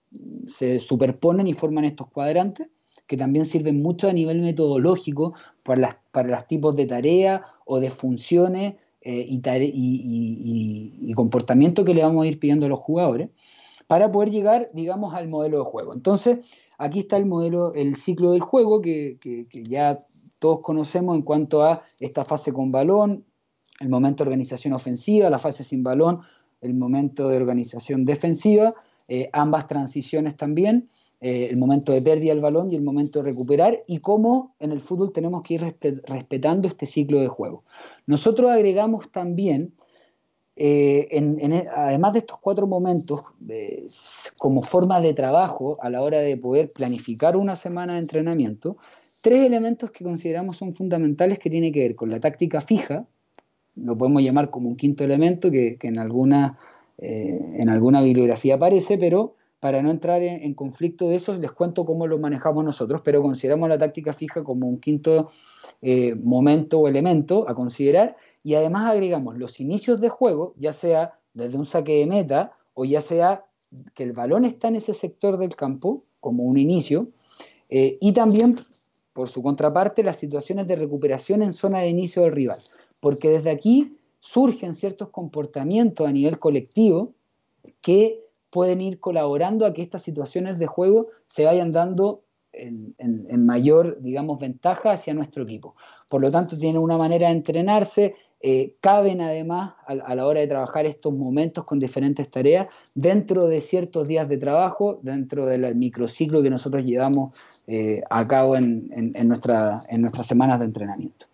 se superponen y forman estos cuadrantes, que también sirven mucho a nivel metodológico para, las, para los tipos de tareas o de funciones eh, y, tare y, y, y, y comportamiento que le vamos a ir pidiendo a los jugadores para poder llegar, digamos, al modelo de juego. Entonces, aquí está el modelo, el ciclo del juego que, que, que ya todos conocemos en cuanto a esta fase con balón, el momento de organización ofensiva, la fase sin balón, el momento de organización defensiva, eh, ambas transiciones también, eh, el momento de pérdida del balón y el momento de recuperar, y cómo en el fútbol tenemos que ir respe respetando este ciclo de juego. Nosotros agregamos también, eh, en, en, además de estos cuatro momentos, eh, como forma de trabajo a la hora de poder planificar una semana de entrenamiento, tres elementos que consideramos son fundamentales, que tienen que ver con la táctica fija, lo podemos llamar como un quinto elemento que, que en, alguna, eh, en alguna bibliografía aparece, pero para no entrar en, en conflicto de eso, les cuento cómo lo manejamos nosotros, pero consideramos la táctica fija como un quinto eh, momento o elemento a considerar, y además agregamos los inicios de juego, ya sea desde un saque de meta, o ya sea que el balón está en ese sector del campo, como un inicio, eh, y también, por su contraparte, las situaciones de recuperación en zona de inicio del rival, porque desde aquí surgen ciertos comportamientos a nivel colectivo que pueden ir colaborando a que estas situaciones de juego se vayan dando en, en, en mayor, digamos, ventaja hacia nuestro equipo. Por lo tanto, tienen una manera de entrenarse, eh, caben además a, a la hora de trabajar estos momentos con diferentes tareas dentro de ciertos días de trabajo, dentro del microciclo que nosotros llevamos eh, a cabo en, en, en, nuestra, en nuestras semanas de entrenamiento.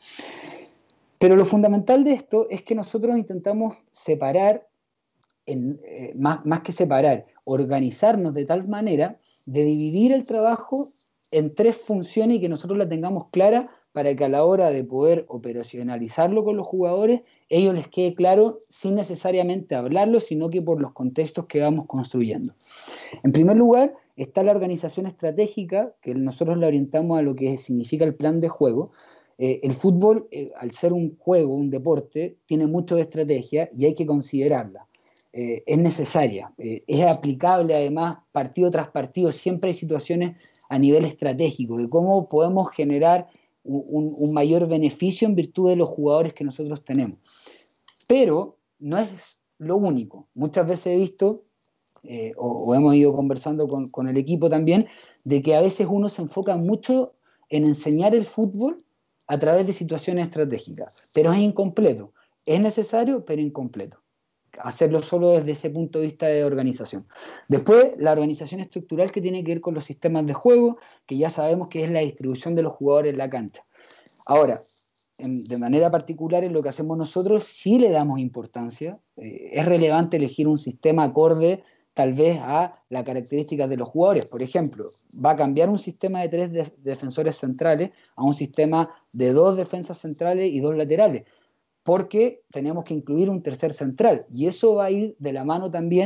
Pero lo fundamental de esto es que nosotros intentamos separar, en, eh, más, más que separar, organizarnos de tal manera de dividir el trabajo en tres funciones y que nosotros la tengamos clara para que a la hora de poder operacionalizarlo con los jugadores, ellos les quede claro sin necesariamente hablarlo, sino que por los contextos que vamos construyendo. En primer lugar, está la organización estratégica, que nosotros la orientamos a lo que significa el plan de juego. Eh, el fútbol, eh, al ser un juego, un deporte, tiene mucho de estrategia y hay que considerarla. Eh, es necesaria, eh, es aplicable además partido tras partido, siempre hay situaciones a nivel estratégico, de cómo podemos generar un, un mayor beneficio en virtud de los jugadores que nosotros tenemos. Pero no es lo único. Muchas veces he visto, eh, o, o hemos ido conversando con, con el equipo también, de que a veces uno se enfoca mucho en enseñar el fútbol a través de situaciones estratégicas, pero es incompleto. Es necesario, pero incompleto. Hacerlo solo desde ese punto de vista de organización. Después, la organización estructural, que tiene que ver con los sistemas de juego, que ya sabemos que es la distribución de los jugadores en la cancha. Ahora, en, de manera particular, en lo que hacemos nosotros, sí le damos importancia. Eh, es relevante elegir un sistema acorde tal vez a las características de los jugadores. Por ejemplo, va a cambiar un sistema de tres de, defensores centrales a un sistema de dos defensas centrales y dos laterales, porque tenemos que incluir un tercer central, y eso va a ir de la mano también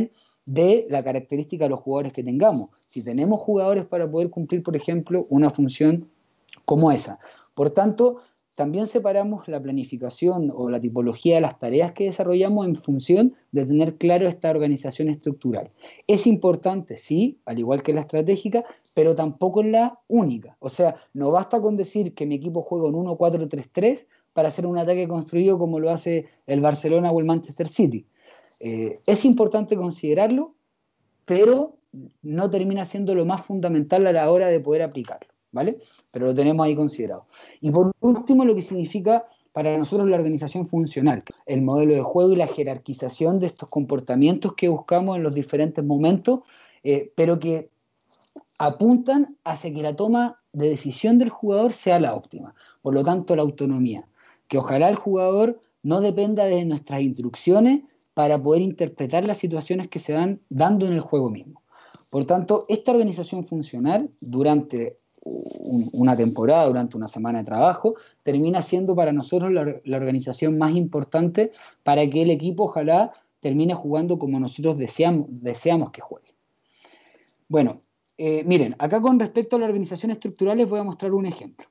de la característica de los jugadores que tengamos. Si tenemos jugadores para poder cumplir, por ejemplo, una función como esa. Por tanto, también separamos la planificación o la tipología de las tareas que desarrollamos en función de tener claro esta organización estructural. Es importante, sí, al igual que la estratégica, pero tampoco es la única. O sea, no basta con decir que mi equipo juega en uno cuatro tres tres para hacer un ataque construido como lo hace el Barcelona o el Manchester City. Eh, es importante considerarlo, pero no termina siendo lo más fundamental a la hora de poder aplicarlo, ¿vale? Pero lo tenemos ahí considerado. Y por último, lo que significa para nosotros la organización funcional, el modelo de juego y la jerarquización de estos comportamientos que buscamos en los diferentes momentos, eh, pero que apuntan hacia que la toma de decisión del jugador sea la óptima. Por lo tanto, la autonomía. Que ojalá el jugador no dependa de nuestras instrucciones para poder interpretar las situaciones que se van dando en el juego mismo. Por tanto, esta organización funcional durante un, una temporada, durante una semana de trabajo, termina siendo para nosotros la, la organización más importante para que el equipo ojalá termine jugando como nosotros deseamos, deseamos que juegue. Bueno, eh, miren, acá con respecto a la organización estructural les voy a mostrar un ejemplo.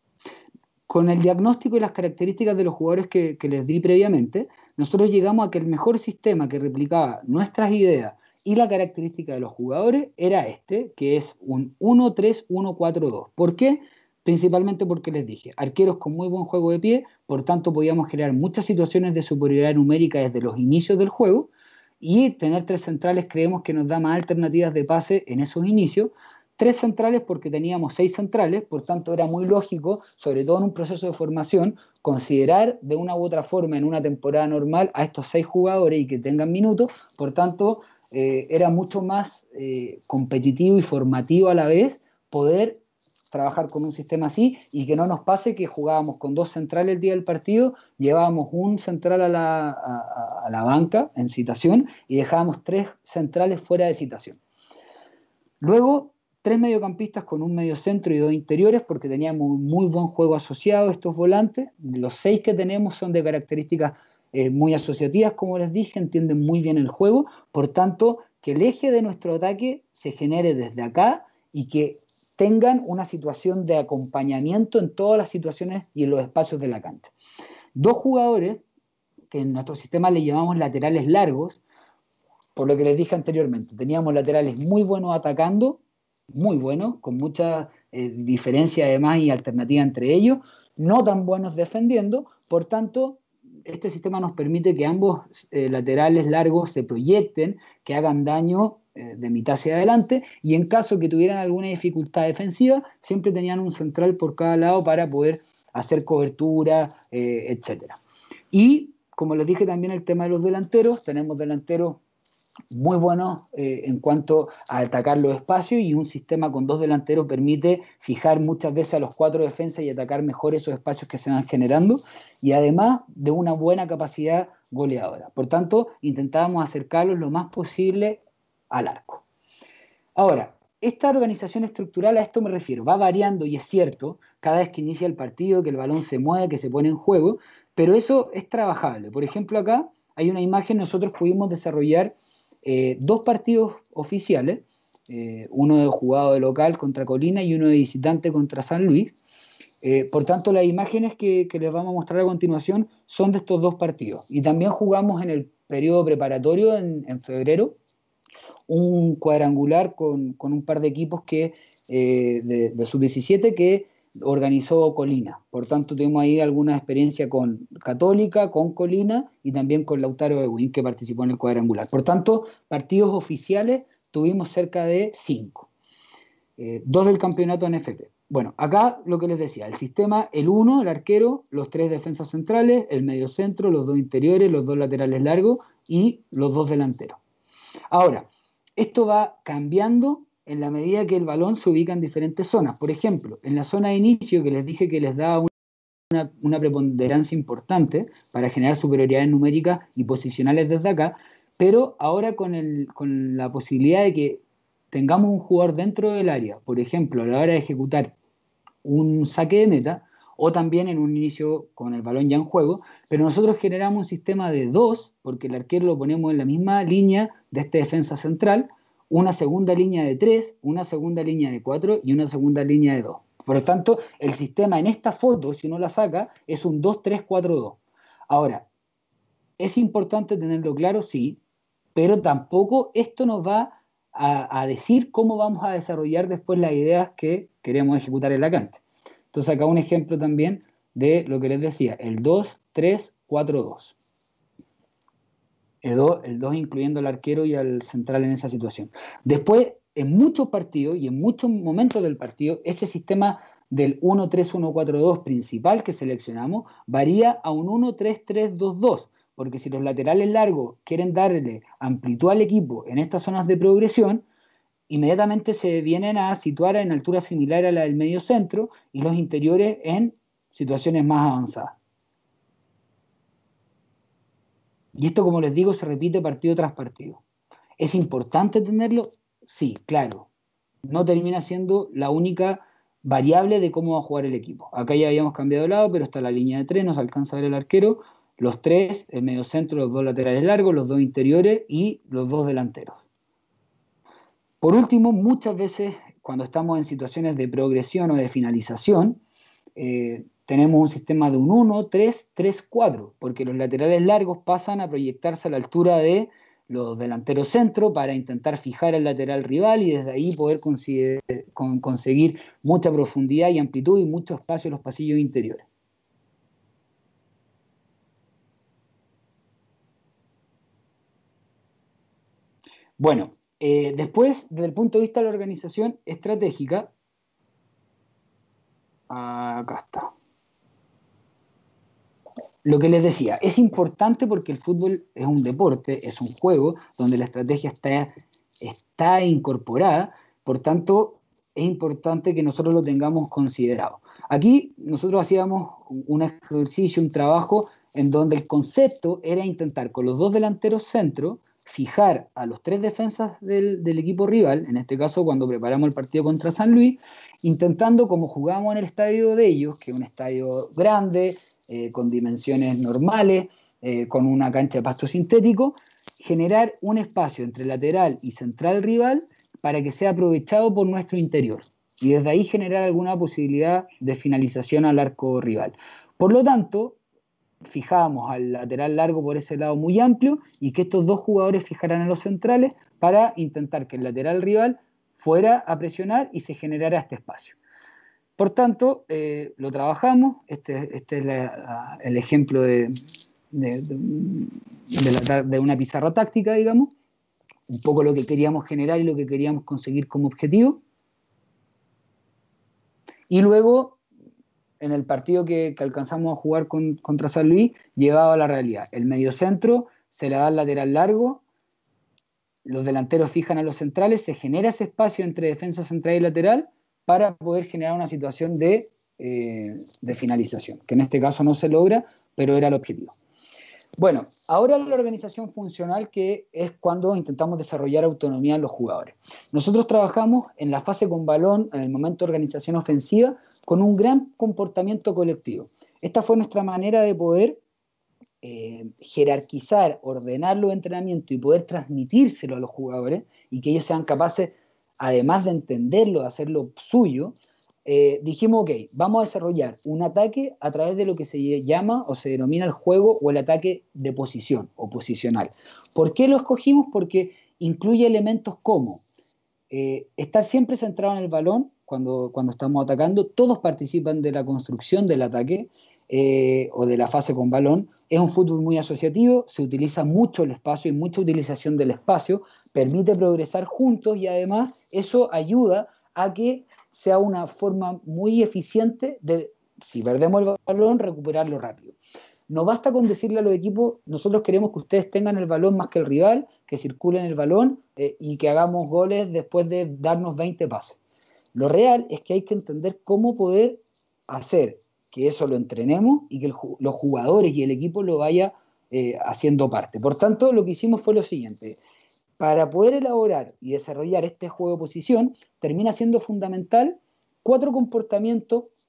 Con el diagnóstico y las características de los jugadores que, que les di previamente, nosotros llegamos a que el mejor sistema que replicaba nuestras ideas y la característica de los jugadores era este, que es un uno tres uno cuatro dos. ¿Por qué? Principalmente porque les dije, arqueros con muy buen juego de pie, por tanto podíamos crear muchas situaciones de superioridad numérica desde los inicios del juego, y tener tres centrales creemos que nos da más alternativas de pase en esos inicios. Tres centrales porque teníamos seis centrales, por tanto era muy lógico, sobre todo en un proceso de formación, considerar de una u otra forma en una temporada normal a estos seis jugadores y que tengan minutos. Por tanto, eh, era mucho más eh, competitivo y formativo a la vez poder trabajar con un sistema así y que no nos pase que jugábamos con dos centrales el día del partido, llevábamos un central a la, a, a la banca en citación y dejábamos tres centrales fuera de citación. Luego, tres mediocampistas con un mediocentro y dos interiores porque teníamos muy buen juego asociado a estos volantes. Los seis que tenemos son de características eh, muy asociativas, como les dije, entienden muy bien el juego. Por tanto, que el eje de nuestro ataque se genere desde acá y que tengan una situación de acompañamiento en todas las situaciones y en los espacios de la cancha. Dos jugadores, que en nuestro sistema le llamamos laterales largos, por lo que les dije anteriormente, teníamos laterales muy buenos atacando, muy buenos, con mucha eh, diferencia además y alternativa entre ellos, no tan buenos defendiendo, por tanto, este sistema nos permite que ambos eh, laterales largos se proyecten, que hagan daño eh, de mitad hacia adelante, y en caso que tuvieran alguna dificultad defensiva, siempre tenían un central por cada lado para poder hacer cobertura, eh, etcétera. Y, como les dije también el tema de los delanteros, tenemos delanteros muy bueno eh, en cuanto a atacar los espacios, y un sistema con dos delanteros permite fijar muchas veces a los cuatro defensas y atacar mejor esos espacios que se van generando, y además de una buena capacidad goleadora. Por tanto, intentábamos acercarlos lo más posible al arco. Ahora, esta organización estructural, a esto me refiero, va variando y es cierto, cada vez que inicia el partido, que el balón se mueve, que se pone en juego, pero eso es trabajable. Por ejemplo, acá hay una imagen, nosotros pudimos desarrollar Eh, dos partidos oficiales, eh, uno de jugado de local contra Colina y uno de visitante contra San Luis. Eh, por tanto, las imágenes que, que les vamos a mostrar a continuación son de estos dos partidos. Y también jugamos en el periodo preparatorio, en, en febrero, un cuadrangular con, con un par de equipos que, eh, de, de sub diecisiete que organizó Colina. Por tanto, tuvimos ahí alguna experiencia con Católica, con Colina y también con Lautaro Ewing, que participó en el cuadrangular. Por tanto, partidos oficiales tuvimos cerca de cinco. Eh, dos del campeonato en F P. Bueno, acá lo que les decía, el sistema, el uno, el arquero, los tres defensas centrales, el medio centro, los dos interiores, los dos laterales largos y los dos delanteros. Ahora, esto va cambiando en la medida que el balón se ubica en diferentes zonas. Por ejemplo, en la zona de inicio, que les dije que les daba una, una preponderancia importante para generar superioridades numéricas y posicionales desde acá, pero ahora con, el, con la posibilidad de que tengamos un jugador dentro del área, por ejemplo, a la hora de ejecutar un saque de meta o también en un inicio con el balón ya en juego, pero nosotros generamos un sistema de dos, porque el arquero lo ponemos en la misma línea de este defensa central, una segunda línea de tres, una segunda línea de cuatro y una segunda línea de dos. Por lo tanto, el sistema en esta foto, si uno la saca, es un dos tres cuatro dos. Ahora, ¿es importante tenerlo claro? Sí, pero tampoco esto nos va a, a decir cómo vamos a desarrollar después las ideas que queremos ejecutar en la cancha. Entonces acá un ejemplo también de lo que les decía, el dos tres cuatro dos. El dos, el dos incluyendo al arquero y al central en esa situación. Después, en muchos partidos y en muchos momentos del partido, este sistema del uno tres uno cuatro dos principal que seleccionamos varía a un uno tres tres dos dos, porque si los laterales largos quieren darle amplitud al equipo en estas zonas de progresión, inmediatamente se vienen a situar en altura similar a la del medio centro y los interiores en situaciones más avanzadas. Y esto, como les digo, se repite partido tras partido. ¿Es importante tenerlo? Sí, claro. No termina siendo la única variable de cómo va a jugar el equipo. Acá ya habíamos cambiado de lado, pero está la línea de tres, nos alcanza a ver el arquero, los tres, el medio centro, los dos laterales largos, los dos interiores y los dos delanteros. Por último, muchas veces cuando estamos en situaciones de progresión o de finalización, eh, tenemos un sistema de un uno tres tres cuatro, porque los laterales largos pasan a proyectarse a la altura de los delanteros centro para intentar fijar al lateral rival y desde ahí poder con, conseguir mucha profundidad y amplitud y mucho espacio en los pasillos interiores. Bueno, eh, después, desde el punto de vista de la organización estratégica, acá está. Lo que les decía, es importante porque el fútbol es un deporte, es un juego donde la estrategia está, está incorporada, por tanto es importante que nosotros lo tengamos considerado. Aquí nosotros hacíamos un ejercicio, un trabajo en donde el concepto era intentar con los dos delanteros centro fijar a los tres defensas del, del equipo rival, en este caso cuando preparamos el partido contra San Luis, intentando, como jugamos en el estadio de ellos, que es un estadio grande, eh, con dimensiones normales, eh, con una cancha de pasto sintético, generar un espacio entre lateral y central rival para que sea aprovechado por nuestro interior y desde ahí generar alguna posibilidad de finalización al arco rival. Por lo tanto, fijábamos al lateral largo por ese lado muy amplio y que estos dos jugadores fijaran a los centrales para intentar que el lateral rival fuera a presionar y se generara este espacio. Por tanto, eh, lo trabajamos, este, este es la, el ejemplo de, de, de, la, de una pizarra táctica, digamos, un poco lo que queríamos generar y lo que queríamos conseguir como objetivo. Y luego, en el partido que, que alcanzamos a jugar con, contra San Luis, llevado a la realidad. El mediocentro se le da al lateral largo, los delanteros fijan a los centrales, se genera ese espacio entre defensa central y lateral para poder generar una situación de, eh, de finalización, que en este caso no se logra, pero era el objetivo. Bueno, ahora la organización funcional, que es cuando intentamos desarrollar autonomía en los jugadores. Nosotros trabajamos en la fase con balón, en el momento de organización ofensiva, con un gran comportamiento colectivo. Esta fue nuestra manera de poder eh, jerarquizar, ordenar los entrenamientos y poder transmitírselo a los jugadores y que ellos sean capaces, además de entenderlo, de hacerlo suyo. Eh, dijimos, ok, vamos a desarrollar un ataque a través de lo que se llama o se denomina el juego o el ataque de posición o posicional. ¿Por qué lo escogimos? Porque incluye elementos como eh, estar siempre centrado en el balón cuando, cuando estamos atacando, todos participan de la construcción del ataque eh, o de la fase con balón. Es un fútbol muy asociativo, se utiliza mucho el espacio y mucha utilización del espacio, permite progresar juntos y además eso ayuda a que sea una forma muy eficiente de, si perdemos el balón, recuperarlo rápido. No basta con decirle a los equipos, nosotros queremos que ustedes tengan el balón más que el rival, que circulen el balón eh, y que hagamos goles después de darnos veinte pases. Lo real es que hay que entender cómo poder hacer que eso lo entrenemos y que el, los jugadores y el equipo lo vaya eh, haciendo parte. Por tanto, lo que hicimos fue lo siguiente. Para poder elaborar y desarrollar este juego de posición, termina siendo fundamental cuatro comportamientos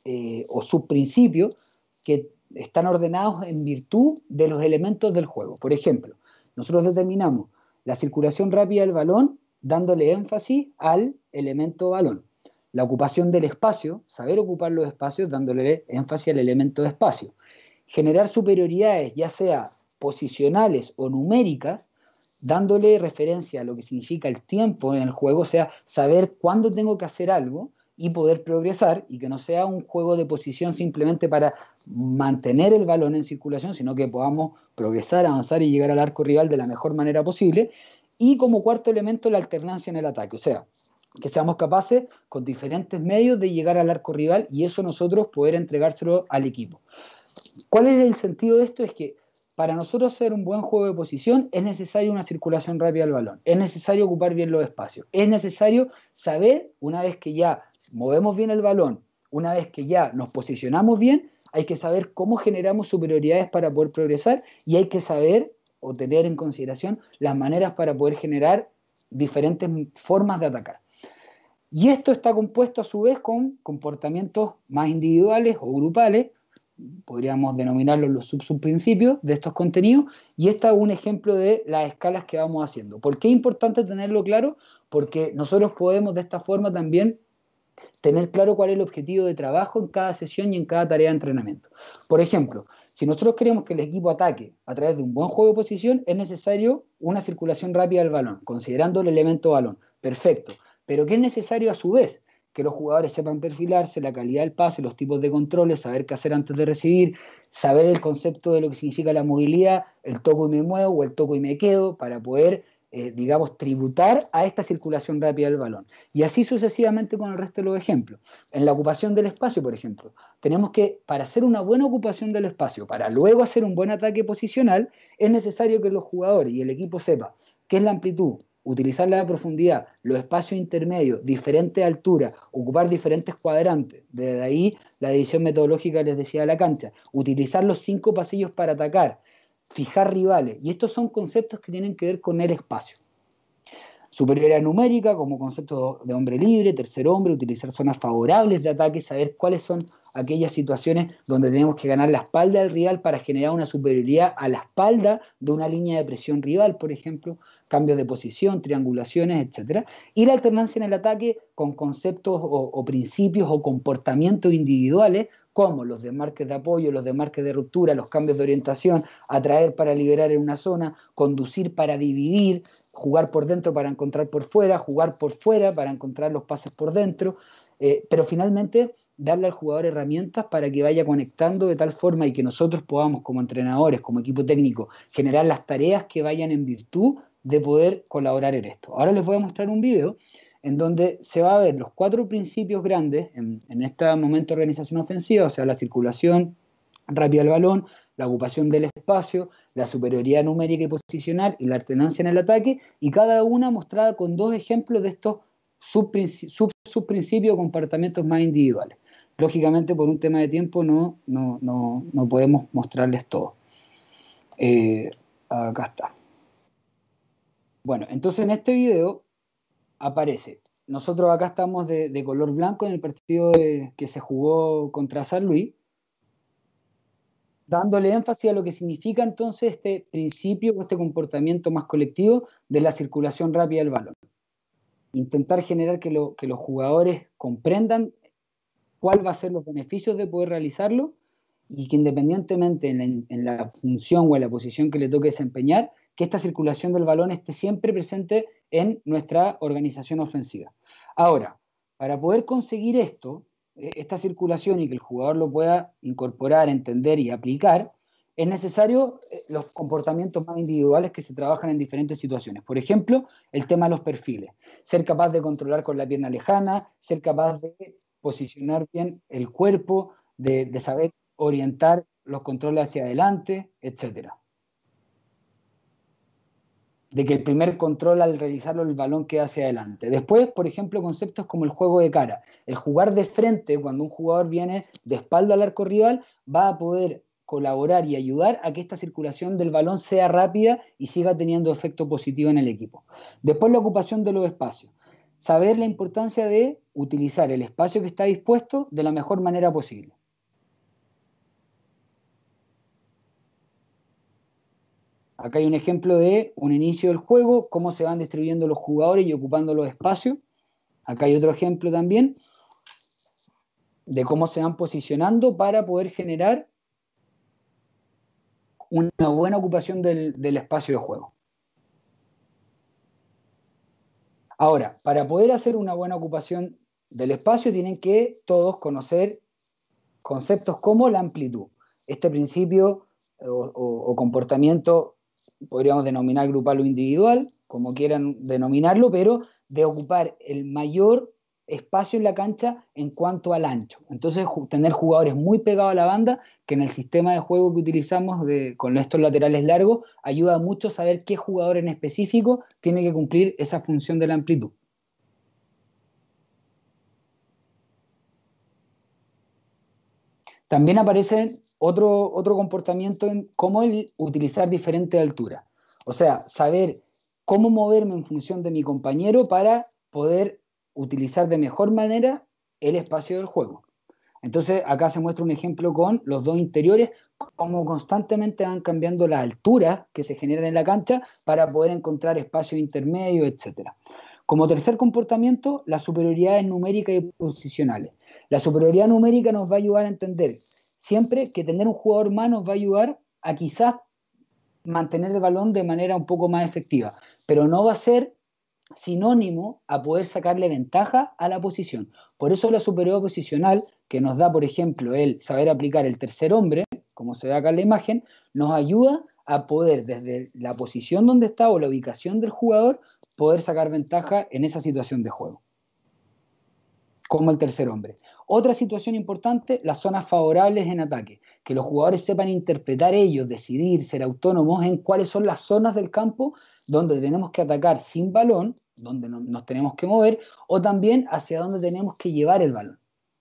eh, o subprincipios que están ordenados en virtud de los elementos del juego. Por ejemplo, nosotros determinamos la circulación rápida del balón dándole énfasis al elemento balón. La ocupación del espacio, saber ocupar los espacios dándole énfasis al elemento de espacio. Generar superioridades, ya sea posicionales o numéricas, dándole referencia a lo que significa el tiempo en el juego, o sea, saber cuándo tengo que hacer algo y poder progresar, y que no sea un juego de posición simplemente para mantener el balón en circulación, sino que podamos progresar, avanzar y llegar al arco rival de la mejor manera posible. Y como cuarto elemento, la alternancia en el ataque, o sea, que seamos capaces con diferentes medios de llegar al arco rival y eso nosotros poder entregárselo al equipo. ¿Cuál es el sentido de esto? Es que para nosotros hacer un buen juego de posición es necesaria una circulación rápida del balón, es necesario ocupar bien los espacios, es necesario saber, una vez que ya movemos bien el balón, una vez que ya nos posicionamos bien, hay que saber cómo generamos superioridades para poder progresar y hay que saber o tener en consideración las maneras para poder generar diferentes formas de atacar. Y esto está compuesto a su vez con comportamientos más individuales o grupales, podríamos denominarlos los sub-subprincipios de estos contenidos, y este es un ejemplo de las escalas que vamos haciendo. ¿Por qué es importante tenerlo claro? Porque nosotros podemos de esta forma también tener claro cuál es el objetivo de trabajo en cada sesión y en cada tarea de entrenamiento. Por ejemplo, si nosotros queremos que el equipo ataque a través de un buen juego de posición, es necesario una circulación rápida del balón, considerando el elemento balón. Perfecto. Pero ¿qué es necesario a su vez? Que los jugadores sepan perfilarse, la calidad del pase, los tipos de controles, saber qué hacer antes de recibir, saber el concepto de lo que significa la movilidad, el toco y me muevo o el toco y me quedo, para poder, eh, digamos, tributar a esta circulación rápida del balón. Y así sucesivamente con el resto de los ejemplos. En la ocupación del espacio, por ejemplo, tenemos que, para hacer una buena ocupación del espacio, para luego hacer un buen ataque posicional, es necesario que los jugadores y el equipo sepan qué es la amplitud, utilizar la profundidad, los espacios intermedios, diferentes alturas, ocupar diferentes cuadrantes. Desde ahí la división metodológica les decía de la cancha, utilizar los cinco pasillos para atacar, fijar rivales, y estos son conceptos que tienen que ver con el espacio. Superioridad numérica como concepto de hombre libre, tercer hombre, utilizar zonas favorables de ataque, saber cuáles son aquellas situaciones donde tenemos que ganar la espalda del rival para generar una superioridad a la espalda de una línea de presión rival, por ejemplo, cambios de posición, triangulaciones, etcétera. Y la alternancia en el ataque con conceptos o, o principios o comportamientos individuales, como los desmarques de apoyo, los desmarques de ruptura, los cambios de orientación, atraer para liberar en una zona, conducir para dividir, jugar por dentro para encontrar por fuera, jugar por fuera para encontrar los pases por dentro, eh, pero finalmente darle al jugador herramientas para que vaya conectando de tal forma y que nosotros podamos como entrenadores, como equipo técnico, generar las tareas que vayan en virtud de poder colaborar en esto. Ahora les voy a mostrar un video en donde se va a ver los cuatro principios grandes en, en este momento de organización ofensiva, o sea, la circulación rápida del balón, la ocupación del espacio, la superioridad numérica y posicional y la alternancia en el ataque, y cada una mostrada con dos ejemplos de estos subprincip sub, subprincipios o comportamientos más individuales. Lógicamente, por un tema de tiempo, no, no, no, no podemos mostrarles todo. Eh, acá está. Bueno, entonces en este video aparece, nosotros acá estamos de, de color blanco en el partido de, que se jugó contra San Luis, dándole énfasis a lo que significa entonces este principio o este comportamiento más colectivo de la circulación rápida del balón. Intentar generar que, lo, que los jugadores comprendan cuál va a ser los beneficios de poder realizarlo y que independientemente en la, en la función o en la posición que le toque desempeñar, que esta circulación del balón esté siempre presente en nuestra organización ofensiva. Ahora, para poder conseguir esto, esta circulación y que el jugador lo pueda incorporar, entender y aplicar, es necesario los comportamientos más individuales que se trabajan en diferentes situaciones. Por ejemplo, el tema de los perfiles. Ser capaz de controlar con la pierna lejana, ser capaz de posicionar bien el cuerpo, de, de saber orientar los controles hacia adelante, etcétera. De que el primer control al realizarlo el balón queda hacia adelante. Después, por ejemplo, conceptos como el juego de cara. El jugar de frente, cuando un jugador viene de espalda al arco rival, va a poder colaborar y ayudar a que esta circulación del balón sea rápida y siga teniendo efecto positivo en el equipo. Después, la ocupación de los espacios. Saber la importancia de utilizar el espacio que está dispuesto de la mejor manera posible. Acá hay un ejemplo de un inicio del juego, cómo se van distribuyendo los jugadores y ocupando los espacios. Acá hay otro ejemplo también de cómo se van posicionando para poder generar una buena ocupación del, del espacio de juego. Ahora, para poder hacer una buena ocupación del espacio tienen que todos conocer conceptos como la amplitud. Este principio o, o, o comportamiento podríamos denominar grupal o individual, como quieran denominarlo, pero de ocupar el mayor espacio en la cancha en cuanto al ancho. Entonces, tener jugadores muy pegados a la banda, que en el sistema de juego que utilizamos de, con estos laterales largos, ayuda mucho a saber qué jugador en específico tiene que cumplir esa función de la amplitud. También aparece otro, otro comportamiento en cómo el utilizar diferentes alturas. O sea, saber cómo moverme en función de mi compañero para poder utilizar de mejor manera el espacio del juego. Entonces, acá se muestra un ejemplo con los dos interiores, cómo constantemente van cambiando las alturas que se generan en la cancha para poder encontrar espacios intermedios, etcétera. Como tercer comportamiento, las superioridades numéricas y posicionales. La superioridad numérica nos va a ayudar a entender siempre que tener un jugador más nos va a ayudar a quizás mantener el balón de manera un poco más efectiva, pero no va a ser sinónimo a poder sacarle ventaja a la posición. Por eso la superioridad posicional, que nos da, por ejemplo, el saber aplicar el tercer hombre, como se ve acá en la imagen, nos ayuda a poder, desde la posición donde está o la ubicación del jugador, poder sacar ventaja en esa situación de juego, como el tercer hombre. Otra situación importante, las zonas favorables en ataque, que los jugadores sepan interpretar ellos, decidir, ser autónomos en cuáles son las zonas del campo donde tenemos que atacar sin balón, donde no, nos tenemos que mover, o también hacia dónde tenemos que llevar el balón.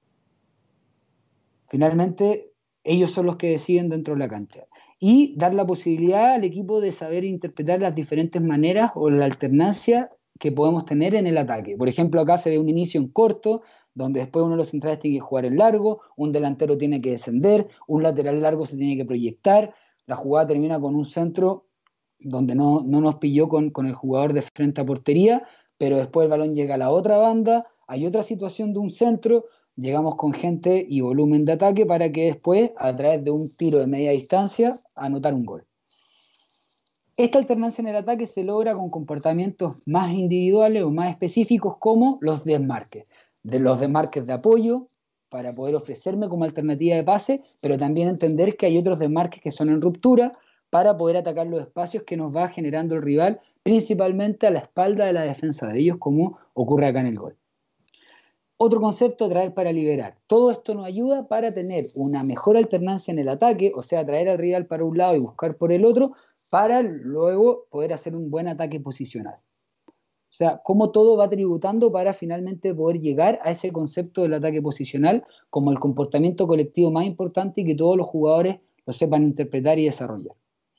Finalmente, ellos son los que deciden dentro de la cancha. Y dar la posibilidad al equipo de saber interpretar las diferentes maneras o la alternancia que podemos tener en el ataque. Por ejemplo, acá se ve un inicio en corto, donde después uno de los centrales tiene que jugar en largo, un delantero tiene que descender, un lateral largo se tiene que proyectar, la jugada termina con un centro donde no, no nos pilló con, con el jugador de frente a portería, pero después el balón llega a la otra banda, hay otra situación de un centro, llegamos con gente y volumen de ataque para que después, a través de un tiro de media distancia, anotar un gol. Esta alternancia en el ataque se logra con comportamientos más individuales o más específicos como los desmarques. De los desmarques de apoyo, para poder ofrecerme como alternativa de pase, pero también entender que hay otros desmarques que son en ruptura para poder atacar los espacios que nos va generando el rival, principalmente a la espalda de la defensa de ellos, como ocurre acá en el gol. Otro concepto, traer para liberar. Todo esto nos ayuda para tener una mejor alternancia en el ataque, o sea, traer al rival para un lado y buscar por el otro, para luego poder hacer un buen ataque posicional. O sea, cómo todo va tributando para finalmente poder llegar a ese concepto del ataque posicional como el comportamiento colectivo más importante y que todos los jugadores lo sepan interpretar y desarrollar.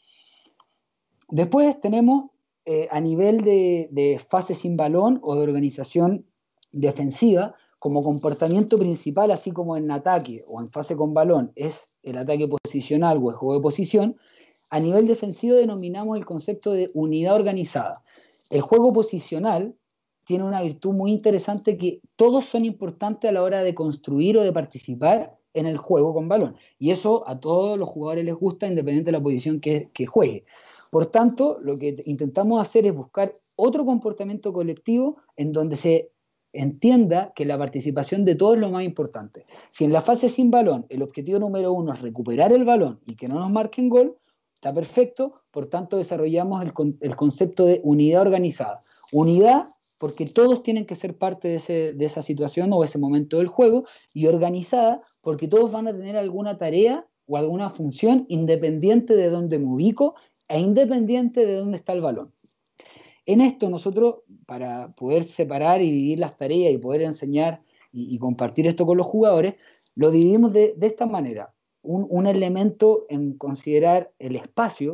Después tenemos eh, a nivel de, de fase sin balón o de organización defensiva, como comportamiento principal, así como en ataque o en fase con balón, es el ataque posicional o el juego de posición. A nivel defensivo denominamos el concepto de unidad organizada. El juego posicional tiene una virtud muy interesante que todos son importantes a la hora de construir o de participar en el juego con balón. Y eso a todos los jugadores les gusta, independiente de la posición que, que juegue. Por tanto, lo que intentamos hacer es buscar otro comportamiento colectivo en donde se entienda que la participación de todos es lo más importante. Si en la fase sin balón el objetivo número uno es recuperar el balón y que no nos marquen gol, está perfecto, por tanto desarrollamos el, con, el concepto de unidad organizada. Unidad porque todos tienen que ser parte de, ese, de esa situación o ese momento del juego, y organizada porque todos van a tener alguna tarea o alguna función independiente de dónde me ubico e independiente de dónde está el balón. En esto nosotros, para poder separar y dividir las tareas y poder enseñar y, y compartir esto con los jugadores, lo dividimos de, de esta manera. Un, un elemento en considerar el espacio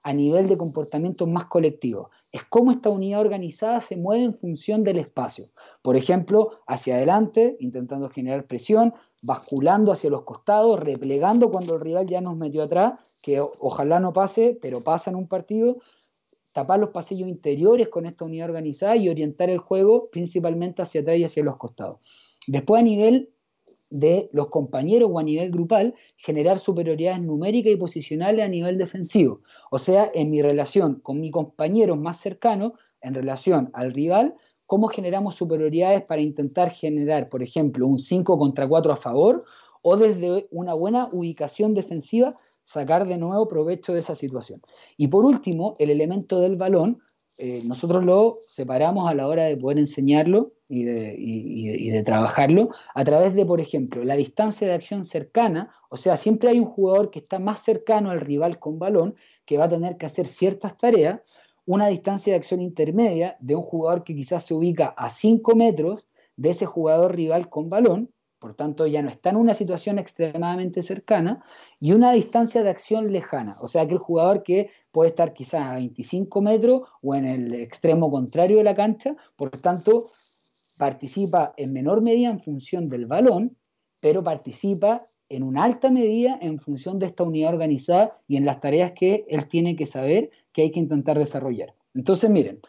a nivel de comportamientos más colectivos. Es cómo esta unidad organizada se mueve en función del espacio. Por ejemplo, hacia adelante, intentando generar presión, basculando hacia los costados, replegando cuando el rival ya nos metió atrás, que ojalá no pase, pero pasa en un partido, tapar los pasillos interiores con esta unidad organizada y orientar el juego principalmente hacia atrás y hacia los costados. Después, a nivel de los compañeros o a nivel grupal, generar superioridades numéricas y posicionales a nivel defensivo. O sea, en mi relación con mis compañeros más cercanos, en relación al rival, cómo generamos superioridades para intentar generar, por ejemplo, un cinco contra cuatro a favor, o desde una buena ubicación defensiva, sacar de nuevo provecho de esa situación. Y por último, el elemento del balón, eh, nosotros lo separamos a la hora de poder enseñarlo y de, y, y, y de trabajarlo a través de, por ejemplo, la distancia de acción cercana. O sea, siempre hay un jugador que está más cercano al rival con balón, que va a tener que hacer ciertas tareas, una distancia de acción intermedia de un jugador que quizás se ubica a cinco metros de ese jugador rival con balón, por tanto ya no está en una situación extremadamente cercana, y una distancia de acción lejana, o sea, aquel jugador que puede estar quizás a veinticinco metros o en el extremo contrario de la cancha, por tanto participa en menor medida en función del balón, pero participa en una alta medida en función de esta unidad organizada y en las tareas que él tiene que saber que hay que intentar desarrollar. Entonces, miren,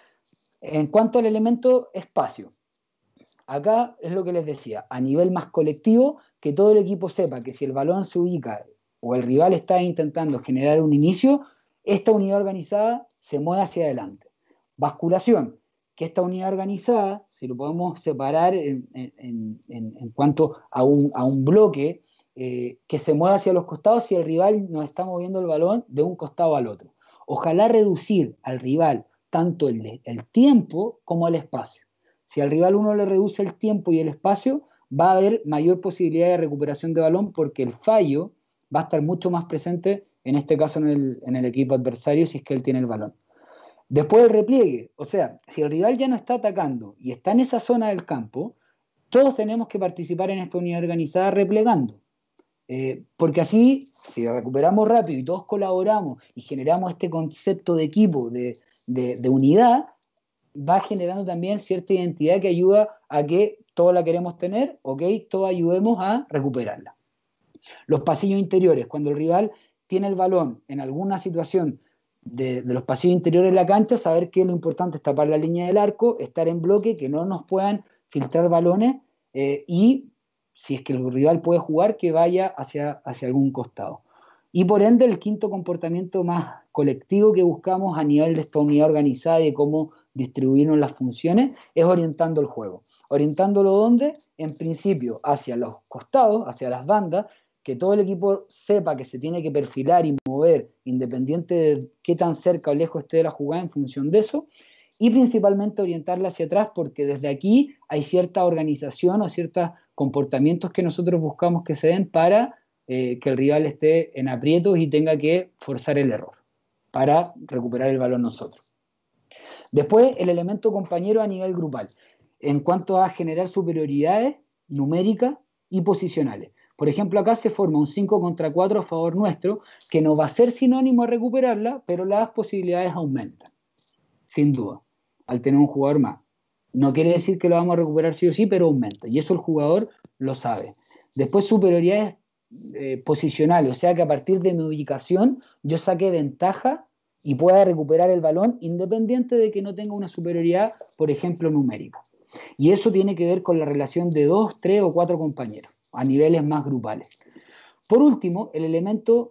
en cuanto al elemento espacio, acá es lo que les decía, a nivel más colectivo, que todo el equipo sepa que si el balón se ubica o el rival está intentando generar un inicio, esta unidad organizada se mueve hacia adelante. Basculación, que esta unidad organizada, si lo podemos separar en, en, en, en cuanto a un, a un bloque, eh, que se mueva hacia los costados si el rival nos está moviendo el balón de un costado al otro. Ojalá reducir al rival tanto el, el tiempo como el espacio. Si al rival uno le reduce el tiempo y el espacio, va a haber mayor posibilidad de recuperación de balón porque el fallo va a estar mucho más presente, en este caso en el, en el equipo adversario, si es que él tiene el balón. Después el repliegue, o sea, si el rival ya no está atacando y está en esa zona del campo, todos tenemos que participar en esta unidad organizada replegando. Eh, porque así, si recuperamos rápido y todos colaboramos y generamos este concepto de equipo, de, de, de unidad, va generando también cierta identidad que ayuda a que todos la queremos tener, ok, todos ayudemos a recuperarla. Los pasillos interiores, cuando el rival tiene el balón en alguna situación de, de los pasillos interiores de la cancha, saber que lo importante es tapar la línea del arco, estar en bloque, que no nos puedan filtrar balones eh, y si es que el rival puede jugar, que vaya hacia, hacia algún costado. Y por ende, el quinto comportamiento más colectivo que buscamos a nivel de esta unidad organizada y de cómo distribuirnos las funciones es orientando el juego. ¿Orientándolo dónde? En principio hacia los costados, hacia las bandas, que todo el equipo sepa que se tiene que perfilar y mover independiente de qué tan cerca o lejos esté de la jugada en función de eso, y principalmente orientarla hacia atrás porque desde aquí hay cierta organización o ciertos comportamientos que nosotros buscamos que se den para eh, que el rival esté en aprietos y tenga que forzar el error para recuperar el balón nosotros. Después, el elemento compañero a nivel grupal, en cuanto a generar superioridades numéricas y posicionales. Por ejemplo, acá se forma un cinco contra cuatro a favor nuestro, que no va a ser sinónimo a recuperarla, pero las posibilidades aumentan, sin duda, al tener un jugador más. No quiere decir que lo vamos a recuperar sí o sí, pero aumenta, y eso el jugador lo sabe. Después, superioridades eh, posicionales, o sea que a partir de mi ubicación yo saque ventaja y pueda recuperar el balón independiente de que no tenga una superioridad, por ejemplo, numérica. Y eso tiene que ver con la relación de dos, tres o cuatro compañeros a niveles más grupales. Por último, el elemento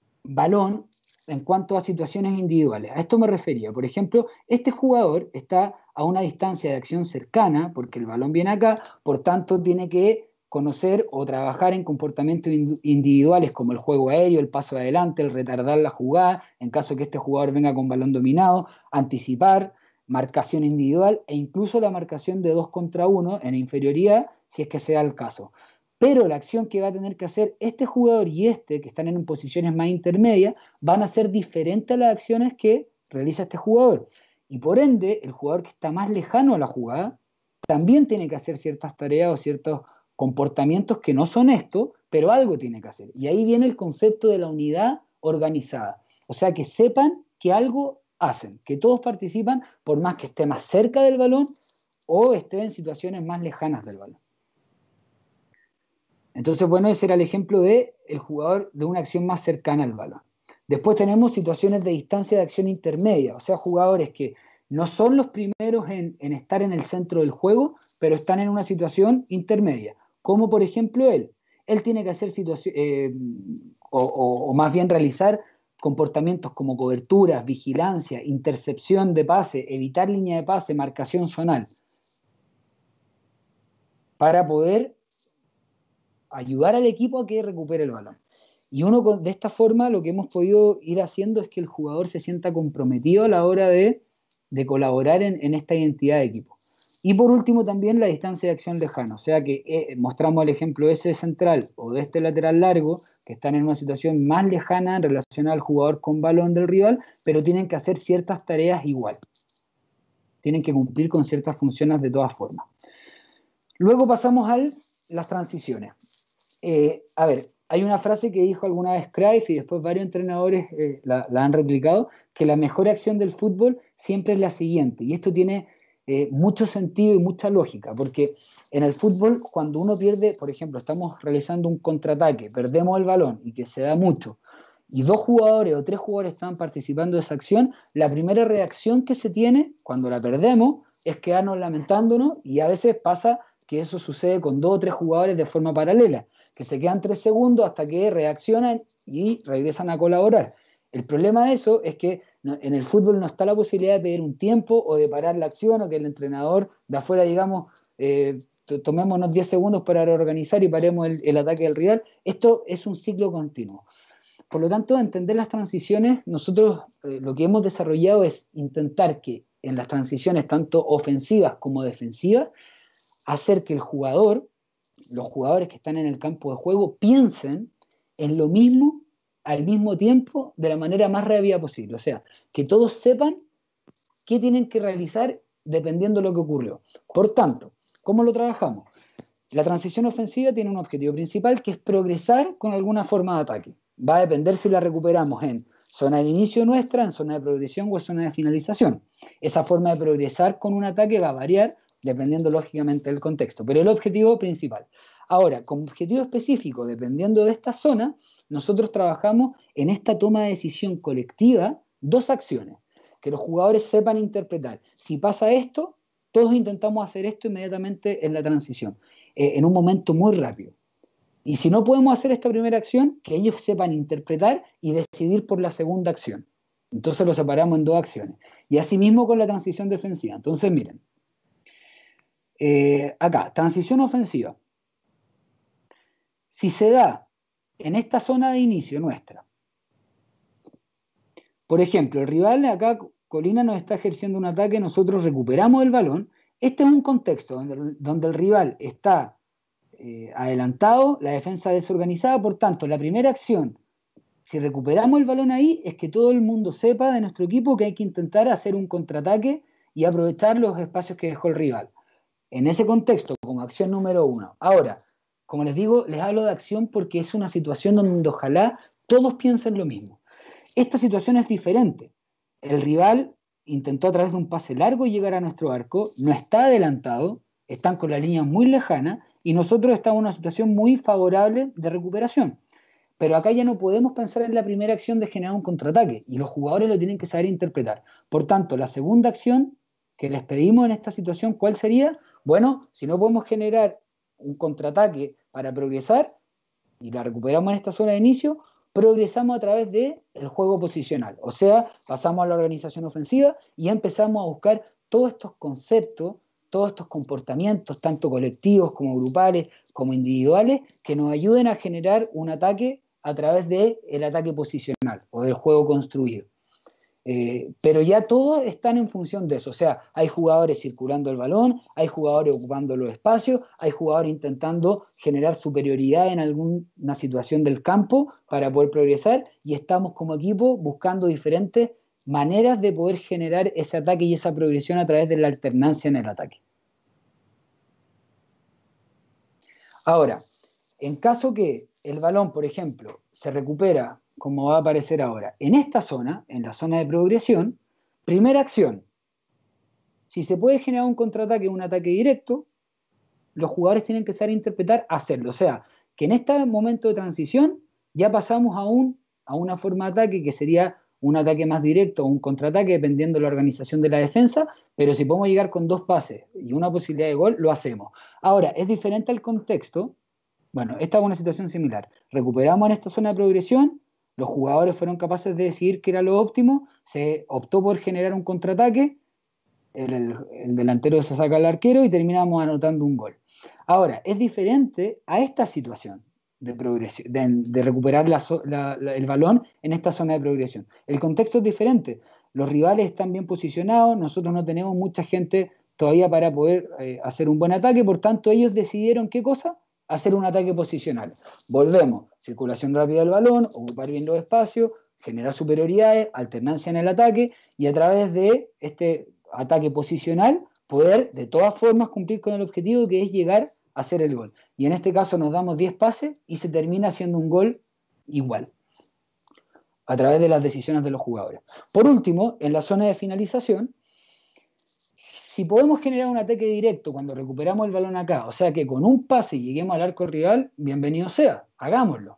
balón en cuanto a situaciones individuales. A esto me refería. Por ejemplo, este jugador está a una distancia de acción cercana porque el balón viene acá, por tanto tiene que conocer o trabajar en comportamientos individuales como el juego aéreo, el paso adelante, el retardar la jugada, en caso que este jugador venga con balón dominado, anticipar, marcación individual e incluso la marcación de dos contra uno en inferioridad, si es que sea el caso. Pero la acción que va a tener que hacer este jugador y este, que están en posiciones más intermedias, van a ser diferentes a las acciones que realiza este jugador. Y por ende, el jugador que está más lejano a la jugada, también tiene que hacer ciertas tareas o ciertos comportamientos que no son esto, pero algo tiene que hacer. Y ahí viene el concepto de la unidad organizada. O sea, que sepan que algo hacen, que todos participan, por más que esté más cerca del balón o esté en situaciones más lejanas del balón. Entonces, bueno, ese era el ejemplo de el jugador de una acción más cercana al balón. Después tenemos situaciones de distancia de acción intermedia, o sea, jugadores que no son los primeros en, en estar en el centro del juego, pero están en una situación intermedia, como por ejemplo él. Él tiene que hacer situación, eh, o, o, o más bien realizar comportamientos como coberturas, vigilancia, intercepción de pase, evitar línea de pase, marcación zonal, para poder ayudar al equipo a que recupere el balón. Y uno con, de esta forma lo que hemos podido ir haciendo es que el jugador se sienta comprometido a la hora de, de colaborar en, en esta identidad de equipo. Y por último también la distancia de acción lejana, o sea que eh, mostramos el ejemplo de ese central o de este lateral largo que están en una situación más lejana en relación al jugador con balón del rival, pero tienen que hacer ciertas tareas igual. Tienen que cumplir con ciertas funciones de todas formas. Luego pasamos a las transiciones. Eh, a ver, hay una frase que dijo alguna vez Cruyff y después varios entrenadores eh, la, la han replicado, que la mejor acción del fútbol siempre es la siguiente, y esto tiene eh, mucho sentido y mucha lógica, porque en el fútbol cuando uno pierde, por ejemplo, estamos realizando un contraataque, perdemos el balón y que se da mucho, y dos jugadores o tres jugadores están participando de esa acción, la primera reacción que se tiene cuando la perdemos es quedarnos lamentándonos, y a veces pasa que eso sucede con dos o tres jugadores de forma paralela, que se quedan tres segundos hasta que reaccionan y regresan a colaborar. El problema de eso es que en el fútbol no está la posibilidad de pedir un tiempo o de parar la acción, o que el entrenador de afuera, digamos, eh, tomémonos diez segundos para reorganizar y paremos el, el ataque del rival. Esto es un ciclo continuo. Por lo tanto, entender las transiciones, nosotros eh, lo que hemos desarrollado es intentar que en las transiciones tanto ofensivas como defensivas, hacer que el jugador, los jugadores que están en el campo de juego, piensen en lo mismo al mismo tiempo de la manera más rápida posible. O sea, que todos sepan qué tienen que realizar dependiendo de lo que ocurrió. Por tanto, ¿cómo lo trabajamos? La transición ofensiva tiene un objetivo principal, que es progresar con alguna forma de ataque. Va a depender si la recuperamos en zona de inicio nuestra, en zona de progresión o en zona de finalización. Esa forma de progresar con un ataque va a variar dependiendo lógicamente del contexto, pero el objetivo principal. Ahora, como objetivo específico, dependiendo de esta zona, nosotros trabajamos en esta toma de decisión colectiva dos acciones, que los jugadores sepan interpretar. Si pasa esto, todos intentamos hacer esto inmediatamente en la transición, eh, en un momento muy rápido. Y si no podemos hacer esta primera acción, que ellos sepan interpretar y decidir por la segunda acción. Entonces lo separamos en dos acciones. Y asimismo con la transición defensiva. Entonces, miren, eh, acá, transición ofensiva. Si se da en esta zona de inicio nuestra, por ejemplo, el rival acá, Colina, nos está ejerciendo un ataque, nosotros recuperamos el balón. Este es un contexto donde, donde el rival está eh, adelantado, la defensa desorganizada, por tanto, la primera acción, si recuperamos el balón ahí, es que todo el mundo sepa de nuestro equipo que hay que intentar hacer un contraataque y aprovechar los espacios que dejó el rival. En ese contexto, como acción número uno. Ahora, como les digo, les hablo de acción porque es una situación donde ojalá todos piensen lo mismo. Esta situación es diferente. El rival intentó a través de un pase largo llegar a nuestro arco, no está adelantado, están con la línea muy lejana y nosotros estamos en una situación muy favorable de recuperación. Pero acá ya no podemos pensar en la primera acción de generar un contraataque y los jugadores lo tienen que saber interpretar. Por tanto, la segunda acción que les pedimos en esta situación, ¿cuál sería? Bueno, si no podemos generar un contraataque para progresar y la recuperamos en esta zona de inicio, progresamos a través del juego posicional. O sea, pasamos a la organización ofensiva y empezamos a buscar todos estos conceptos, todos estos comportamientos, tanto colectivos como grupales, como individuales, que nos ayuden a generar un ataque a través del ataque posicional o del juego construido. Eh, pero ya todos están en función de eso, o sea, hay jugadores circulando el balón, hay jugadores ocupando los espacios, hay jugadores intentando generar superioridad en alguna situación del campo para poder progresar, y estamos como equipo buscando diferentes maneras de poder generar ese ataque y esa progresión a través de la alternancia en el ataque. Ahora, en caso que el balón, por ejemplo, se recupera como va a aparecer ahora. En esta zona, en la zona de progresión, primera acción. Si se puede generar un contraataque o un ataque directo, los jugadores tienen que saber interpretar, hacerlo. O sea, que en este momento de transición ya pasamos a, un, a una forma de ataque que sería un ataque más directo o un contraataque dependiendo de la organización de la defensa, pero si podemos llegar con dos pases y una posibilidad de gol, lo hacemos. Ahora, es diferente al contexto. Bueno, esta es una situación similar. Recuperamos en esta zona de progresión, los jugadores fueron capaces de decidir qué era lo óptimo, se optó por generar un contraataque, el, el, el delantero se saca al arquero y terminamos anotando un gol. Ahora, es diferente a esta situación de progresión, de, de recuperar la, la, la, el balón en esta zona de progresión. El contexto es diferente. Los rivales están bien posicionados, nosotros no tenemos mucha gente todavía para poder eh, hacer un buen ataque, por tanto ellos decidieron ¿qué cosa? Hacer un ataque posicional. Volvemos, circulación rápida del balón, ocupar bien los espacios, generar superioridades, alternancia en el ataque y a través de este ataque posicional poder de todas formas cumplir con el objetivo que es llegar a hacer el gol. Y en este caso nos damos diez pases y se termina haciendo un gol igual a través de las decisiones de los jugadores. Por último, en la zona de finalización, si podemos generar un ataque directo cuando recuperamos el balón acá, o sea que con un pase lleguemos al arco rival, bienvenido sea, hagámoslo.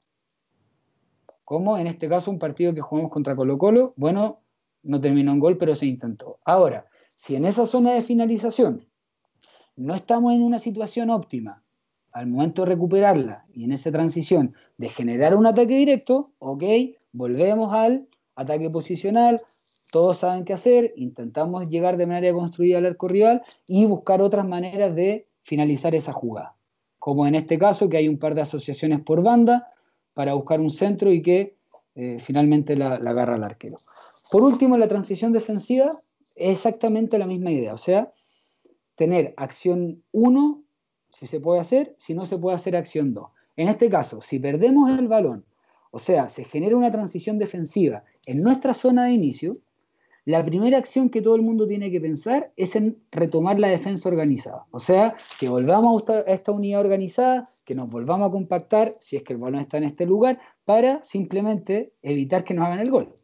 Como en este caso un partido que jugamos contra Colo-Colo, bueno, no terminó en gol, pero se intentó. Ahora, si en esa zona de finalización no estamos en una situación óptima, al momento de recuperarla y en esa transición de generar un ataque directo, ok, volvemos al ataque posicional, todos saben qué hacer, intentamos llegar de manera construida al arco rival y buscar otras maneras de finalizar esa jugada. Como en este caso, que hay un par de asociaciones por banda para buscar un centro y que eh, finalmente la, la agarra el arquero. Por último, la transición defensiva es exactamente la misma idea, o sea, tener acción uno, si se puede hacer, si no se puede hacer acción dos. En este caso, si perdemos el balón, o sea, se genera una transición defensiva en nuestra zona de inicio, la primera acción que todo el mundo tiene que pensar es en retomar la defensa organizada. O sea, que volvamos a esta unidad organizada, que nos volvamos a compactar, si es que el balón está en este lugar, para simplemente evitar que nos hagan el gol.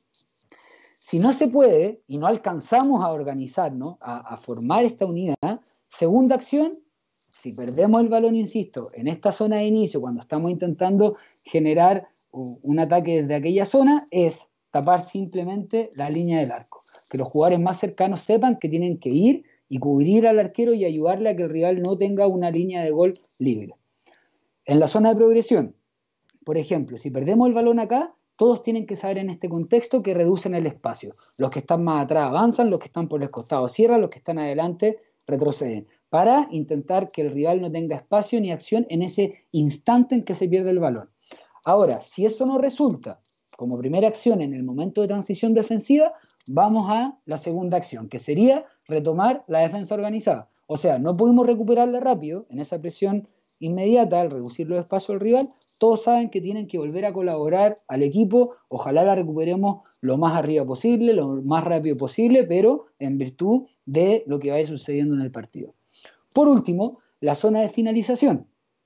Si no se puede y no alcanzamos a organizarnos, a, a formar esta unidad, segunda acción, si perdemos el balón, insisto, en esta zona de inicio, cuando estamos intentando generar un, un ataque desde aquella zona, es tapar simplemente la línea del arco. Que los jugadores más cercanos sepan que tienen que ir y cubrir al arquero y ayudarle a que el rival no tenga una línea de gol libre. En la zona de progresión, por ejemplo, si perdemos el balón acá, todos tienen que saber en este contexto que reducen el espacio. Los que están más atrás avanzan, los que están por el costado cierran, los que están adelante retroceden, para intentar que el rival no tenga espacio ni acción en ese instante en que se pierde el balón. Ahora, si eso no resulta, como primera acción en el momento de transición defensiva, vamos a la segunda acción, que sería retomar la defensa organizada. O sea, no pudimos recuperarla rápido en esa presión inmediata al reducir los espacios del rival. Todos saben que tienen que volver a colaborar al equipo, ojalá la recuperemos lo más arriba posible, lo más rápido posible, pero en virtud de lo que vaya sucediendo en el partido. Por último, la zona de finalización.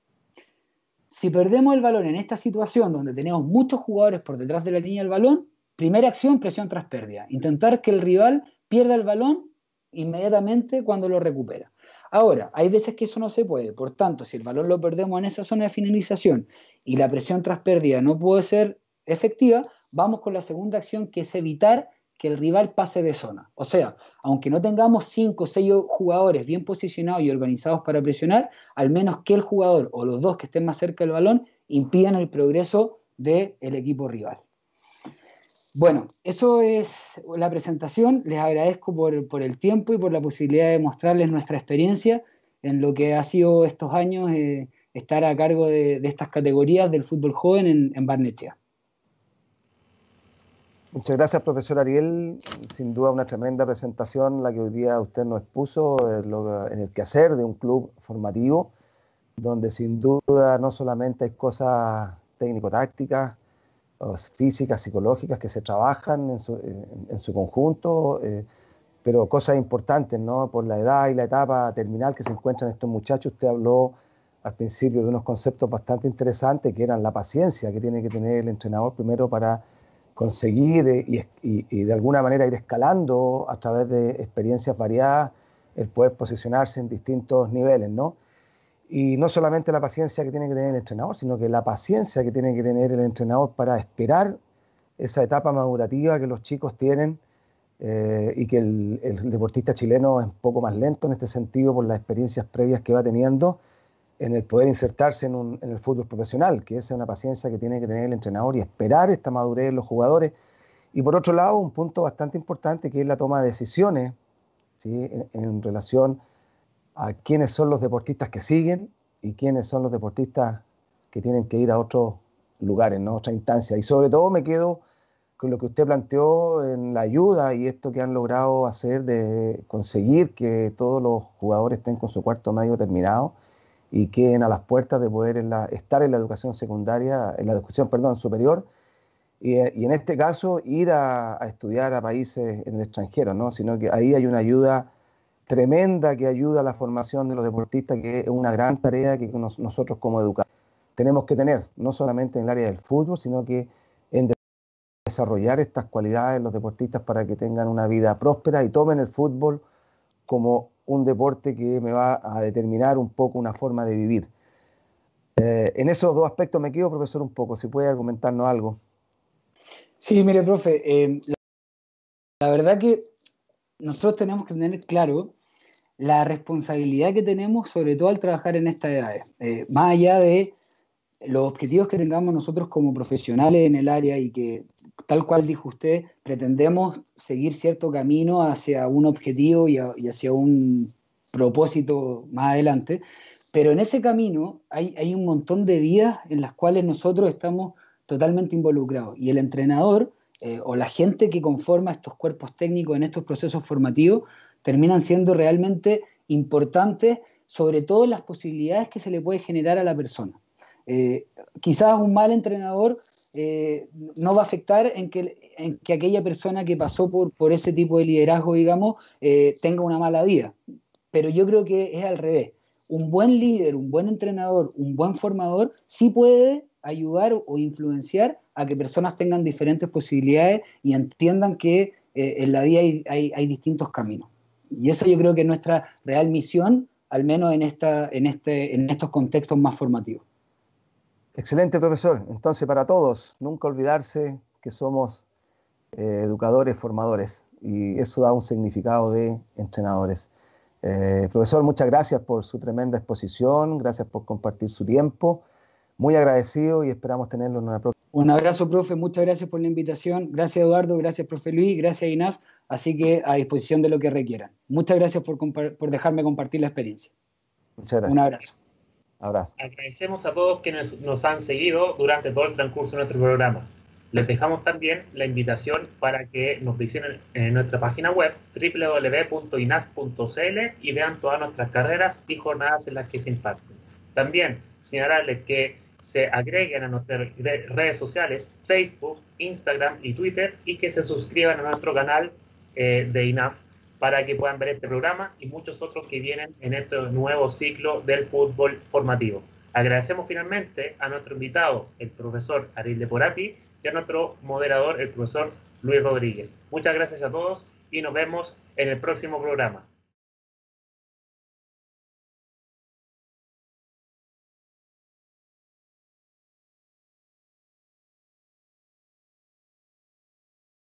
Si perdemos el balón en esta situación donde tenemos muchos jugadores por detrás de la línea del balón, primera acción, presión tras pérdida. Intentar que el rival pierda el balón inmediatamente cuando lo recupera. Ahora, hay veces que eso no se puede, por tanto, si el balón lo perdemos en esa zona de finalización y la presión tras pérdida no puede ser efectiva, vamos con la segunda acción, que es evitar que el rival pase de zona. O sea, aunque no tengamos cinco o seis jugadores bien posicionados y organizados para presionar, al menos que el jugador o los dos que estén más cerca del balón impidan el progreso del equipo rival. Bueno, eso es la presentación. Les agradezco por, por el tiempo y por la posibilidad de mostrarles nuestra experiencia en lo que ha sido estos años eh, estar a cargo de, de estas categorías del fútbol joven en, en Barnechea. Muchas gracias, profesor Ariel. Sin duda una tremenda presentación la que hoy día usted nos expuso en el quehacer de un club formativo, donde sin duda no solamente hay cosas técnico-tácticas, físicas, psicológicas que se trabajan en su, en, en su conjunto, eh, pero cosas importantes, ¿no? Por la edad y la etapa terminal que se encuentran estos muchachos. Usted habló al principio de unos conceptos bastante interesantes, que eran la paciencia que tiene que tener el entrenador primero para conseguir y, y, y de alguna manera ir escalando a través de experiencias variadas, el poder posicionarse en distintos niveles, ¿no? Y no solamente la paciencia que tiene que tener el entrenador, sino que la paciencia que tiene que tener el entrenador para esperar esa etapa madurativa que los chicos tienen, eh, y que el, el deportista chileno es un poco más lento en este sentido por las experiencias previas que va teniendo en el poder insertarse en, un, en el fútbol profesional, que esa es una paciencia que tiene que tener el entrenador y esperar esta madurez en los jugadores. Y por otro lado, un punto bastante importante que es la toma de decisiones, ¿sí? en, en relación a quiénes son los deportistas que siguen y quiénes son los deportistas que tienen que ir a otros lugares, ¿no? Otra instancia. Y sobre todo me quedo con lo que usted planteó en la ayuda y esto que han logrado hacer de conseguir que todos los jugadores estén con su cuarto medio terminado y queden a las puertas de poder en la, estar en la educación secundaria, en la educación, perdón, superior, y, y en este caso ir a, a estudiar a países en el extranjero, ¿no? Sino que ahí hay una ayuda tremenda que ayuda a la formación de los deportistas, que es una gran tarea que nos, nosotros como educadores tenemos que tener, no solamente en el área del fútbol, sino que en desarrollar estas cualidades en los deportistas para que tengan una vida próspera y tomen el fútbol como un deporte que me va a determinar un poco una forma de vivir. Eh, en esos dos aspectos me quedo, profesor, un poco, si puede argumentarnos algo. Sí, mire, profe, eh, la, la verdad que nosotros tenemos que tener claro la responsabilidad que tenemos, sobre todo al trabajar en estas edades, eh, más allá de los objetivos que tengamos nosotros como profesionales en el área y que, tal cual dijo usted, pretendemos seguir cierto camino hacia un objetivo y, a, y hacia un propósito más adelante, pero en ese camino hay, hay un montón de vidas en las cuales nosotros estamos totalmente involucrados y el entrenador eh, o la gente que conforma estos cuerpos técnicos en estos procesos formativos terminan siendo realmente importantes, sobre todo en las posibilidades que se le puede generar a la persona. Eh, quizás un mal entrenador eh, no va a afectar en que, en que aquella persona que pasó por, por ese tipo de liderazgo, digamos, eh, tenga una mala vida. Pero yo creo que es al revés. Un buen líder, un buen entrenador, un buen formador, sí puede ayudar o influenciar a que personas tengan diferentes posibilidades y entiendan que eh, en la vida hay, hay, hay distintos caminos. Y esa yo creo que es nuestra real misión, al menos en, esta, en, este, en estos contextos más formativos. Excelente, profesor. Entonces, para todos, nunca olvidarse que somos eh, educadores, formadores, y eso da un significado de entrenadores. Eh, profesor, muchas gracias por su tremenda exposición, gracias por compartir su tiempo, muy agradecido y esperamos tenerlo en una próxima. Un abrazo, profe, muchas gracias por la invitación, gracias Eduardo, gracias profe Luis, gracias I N A F, así que a disposición de lo que requieran. Muchas gracias por, por dejarme compartir la experiencia. Muchas gracias. Un abrazo. Abrazo. Agradecemos a todos quienes nos han seguido durante todo el transcurso de nuestro programa. Les dejamos también la invitación para que nos visiten en nuestra página web doble u doble u doble u punto i n a f punto c l y vean todas nuestras carreras y jornadas en las que se imparten. También señalarles que se agreguen a nuestras redes sociales Facebook, Instagram y Twitter y que se suscriban a nuestro canal eh, de I N A F para que puedan ver este programa y muchos otros que vienen en este nuevo ciclo del fútbol formativo. Agradecemos finalmente a nuestro invitado, el profesor Ariel Leporati, y a nuestro moderador, el profesor Luis Rodríguez. Muchas gracias a todos y nos vemos en el próximo programa.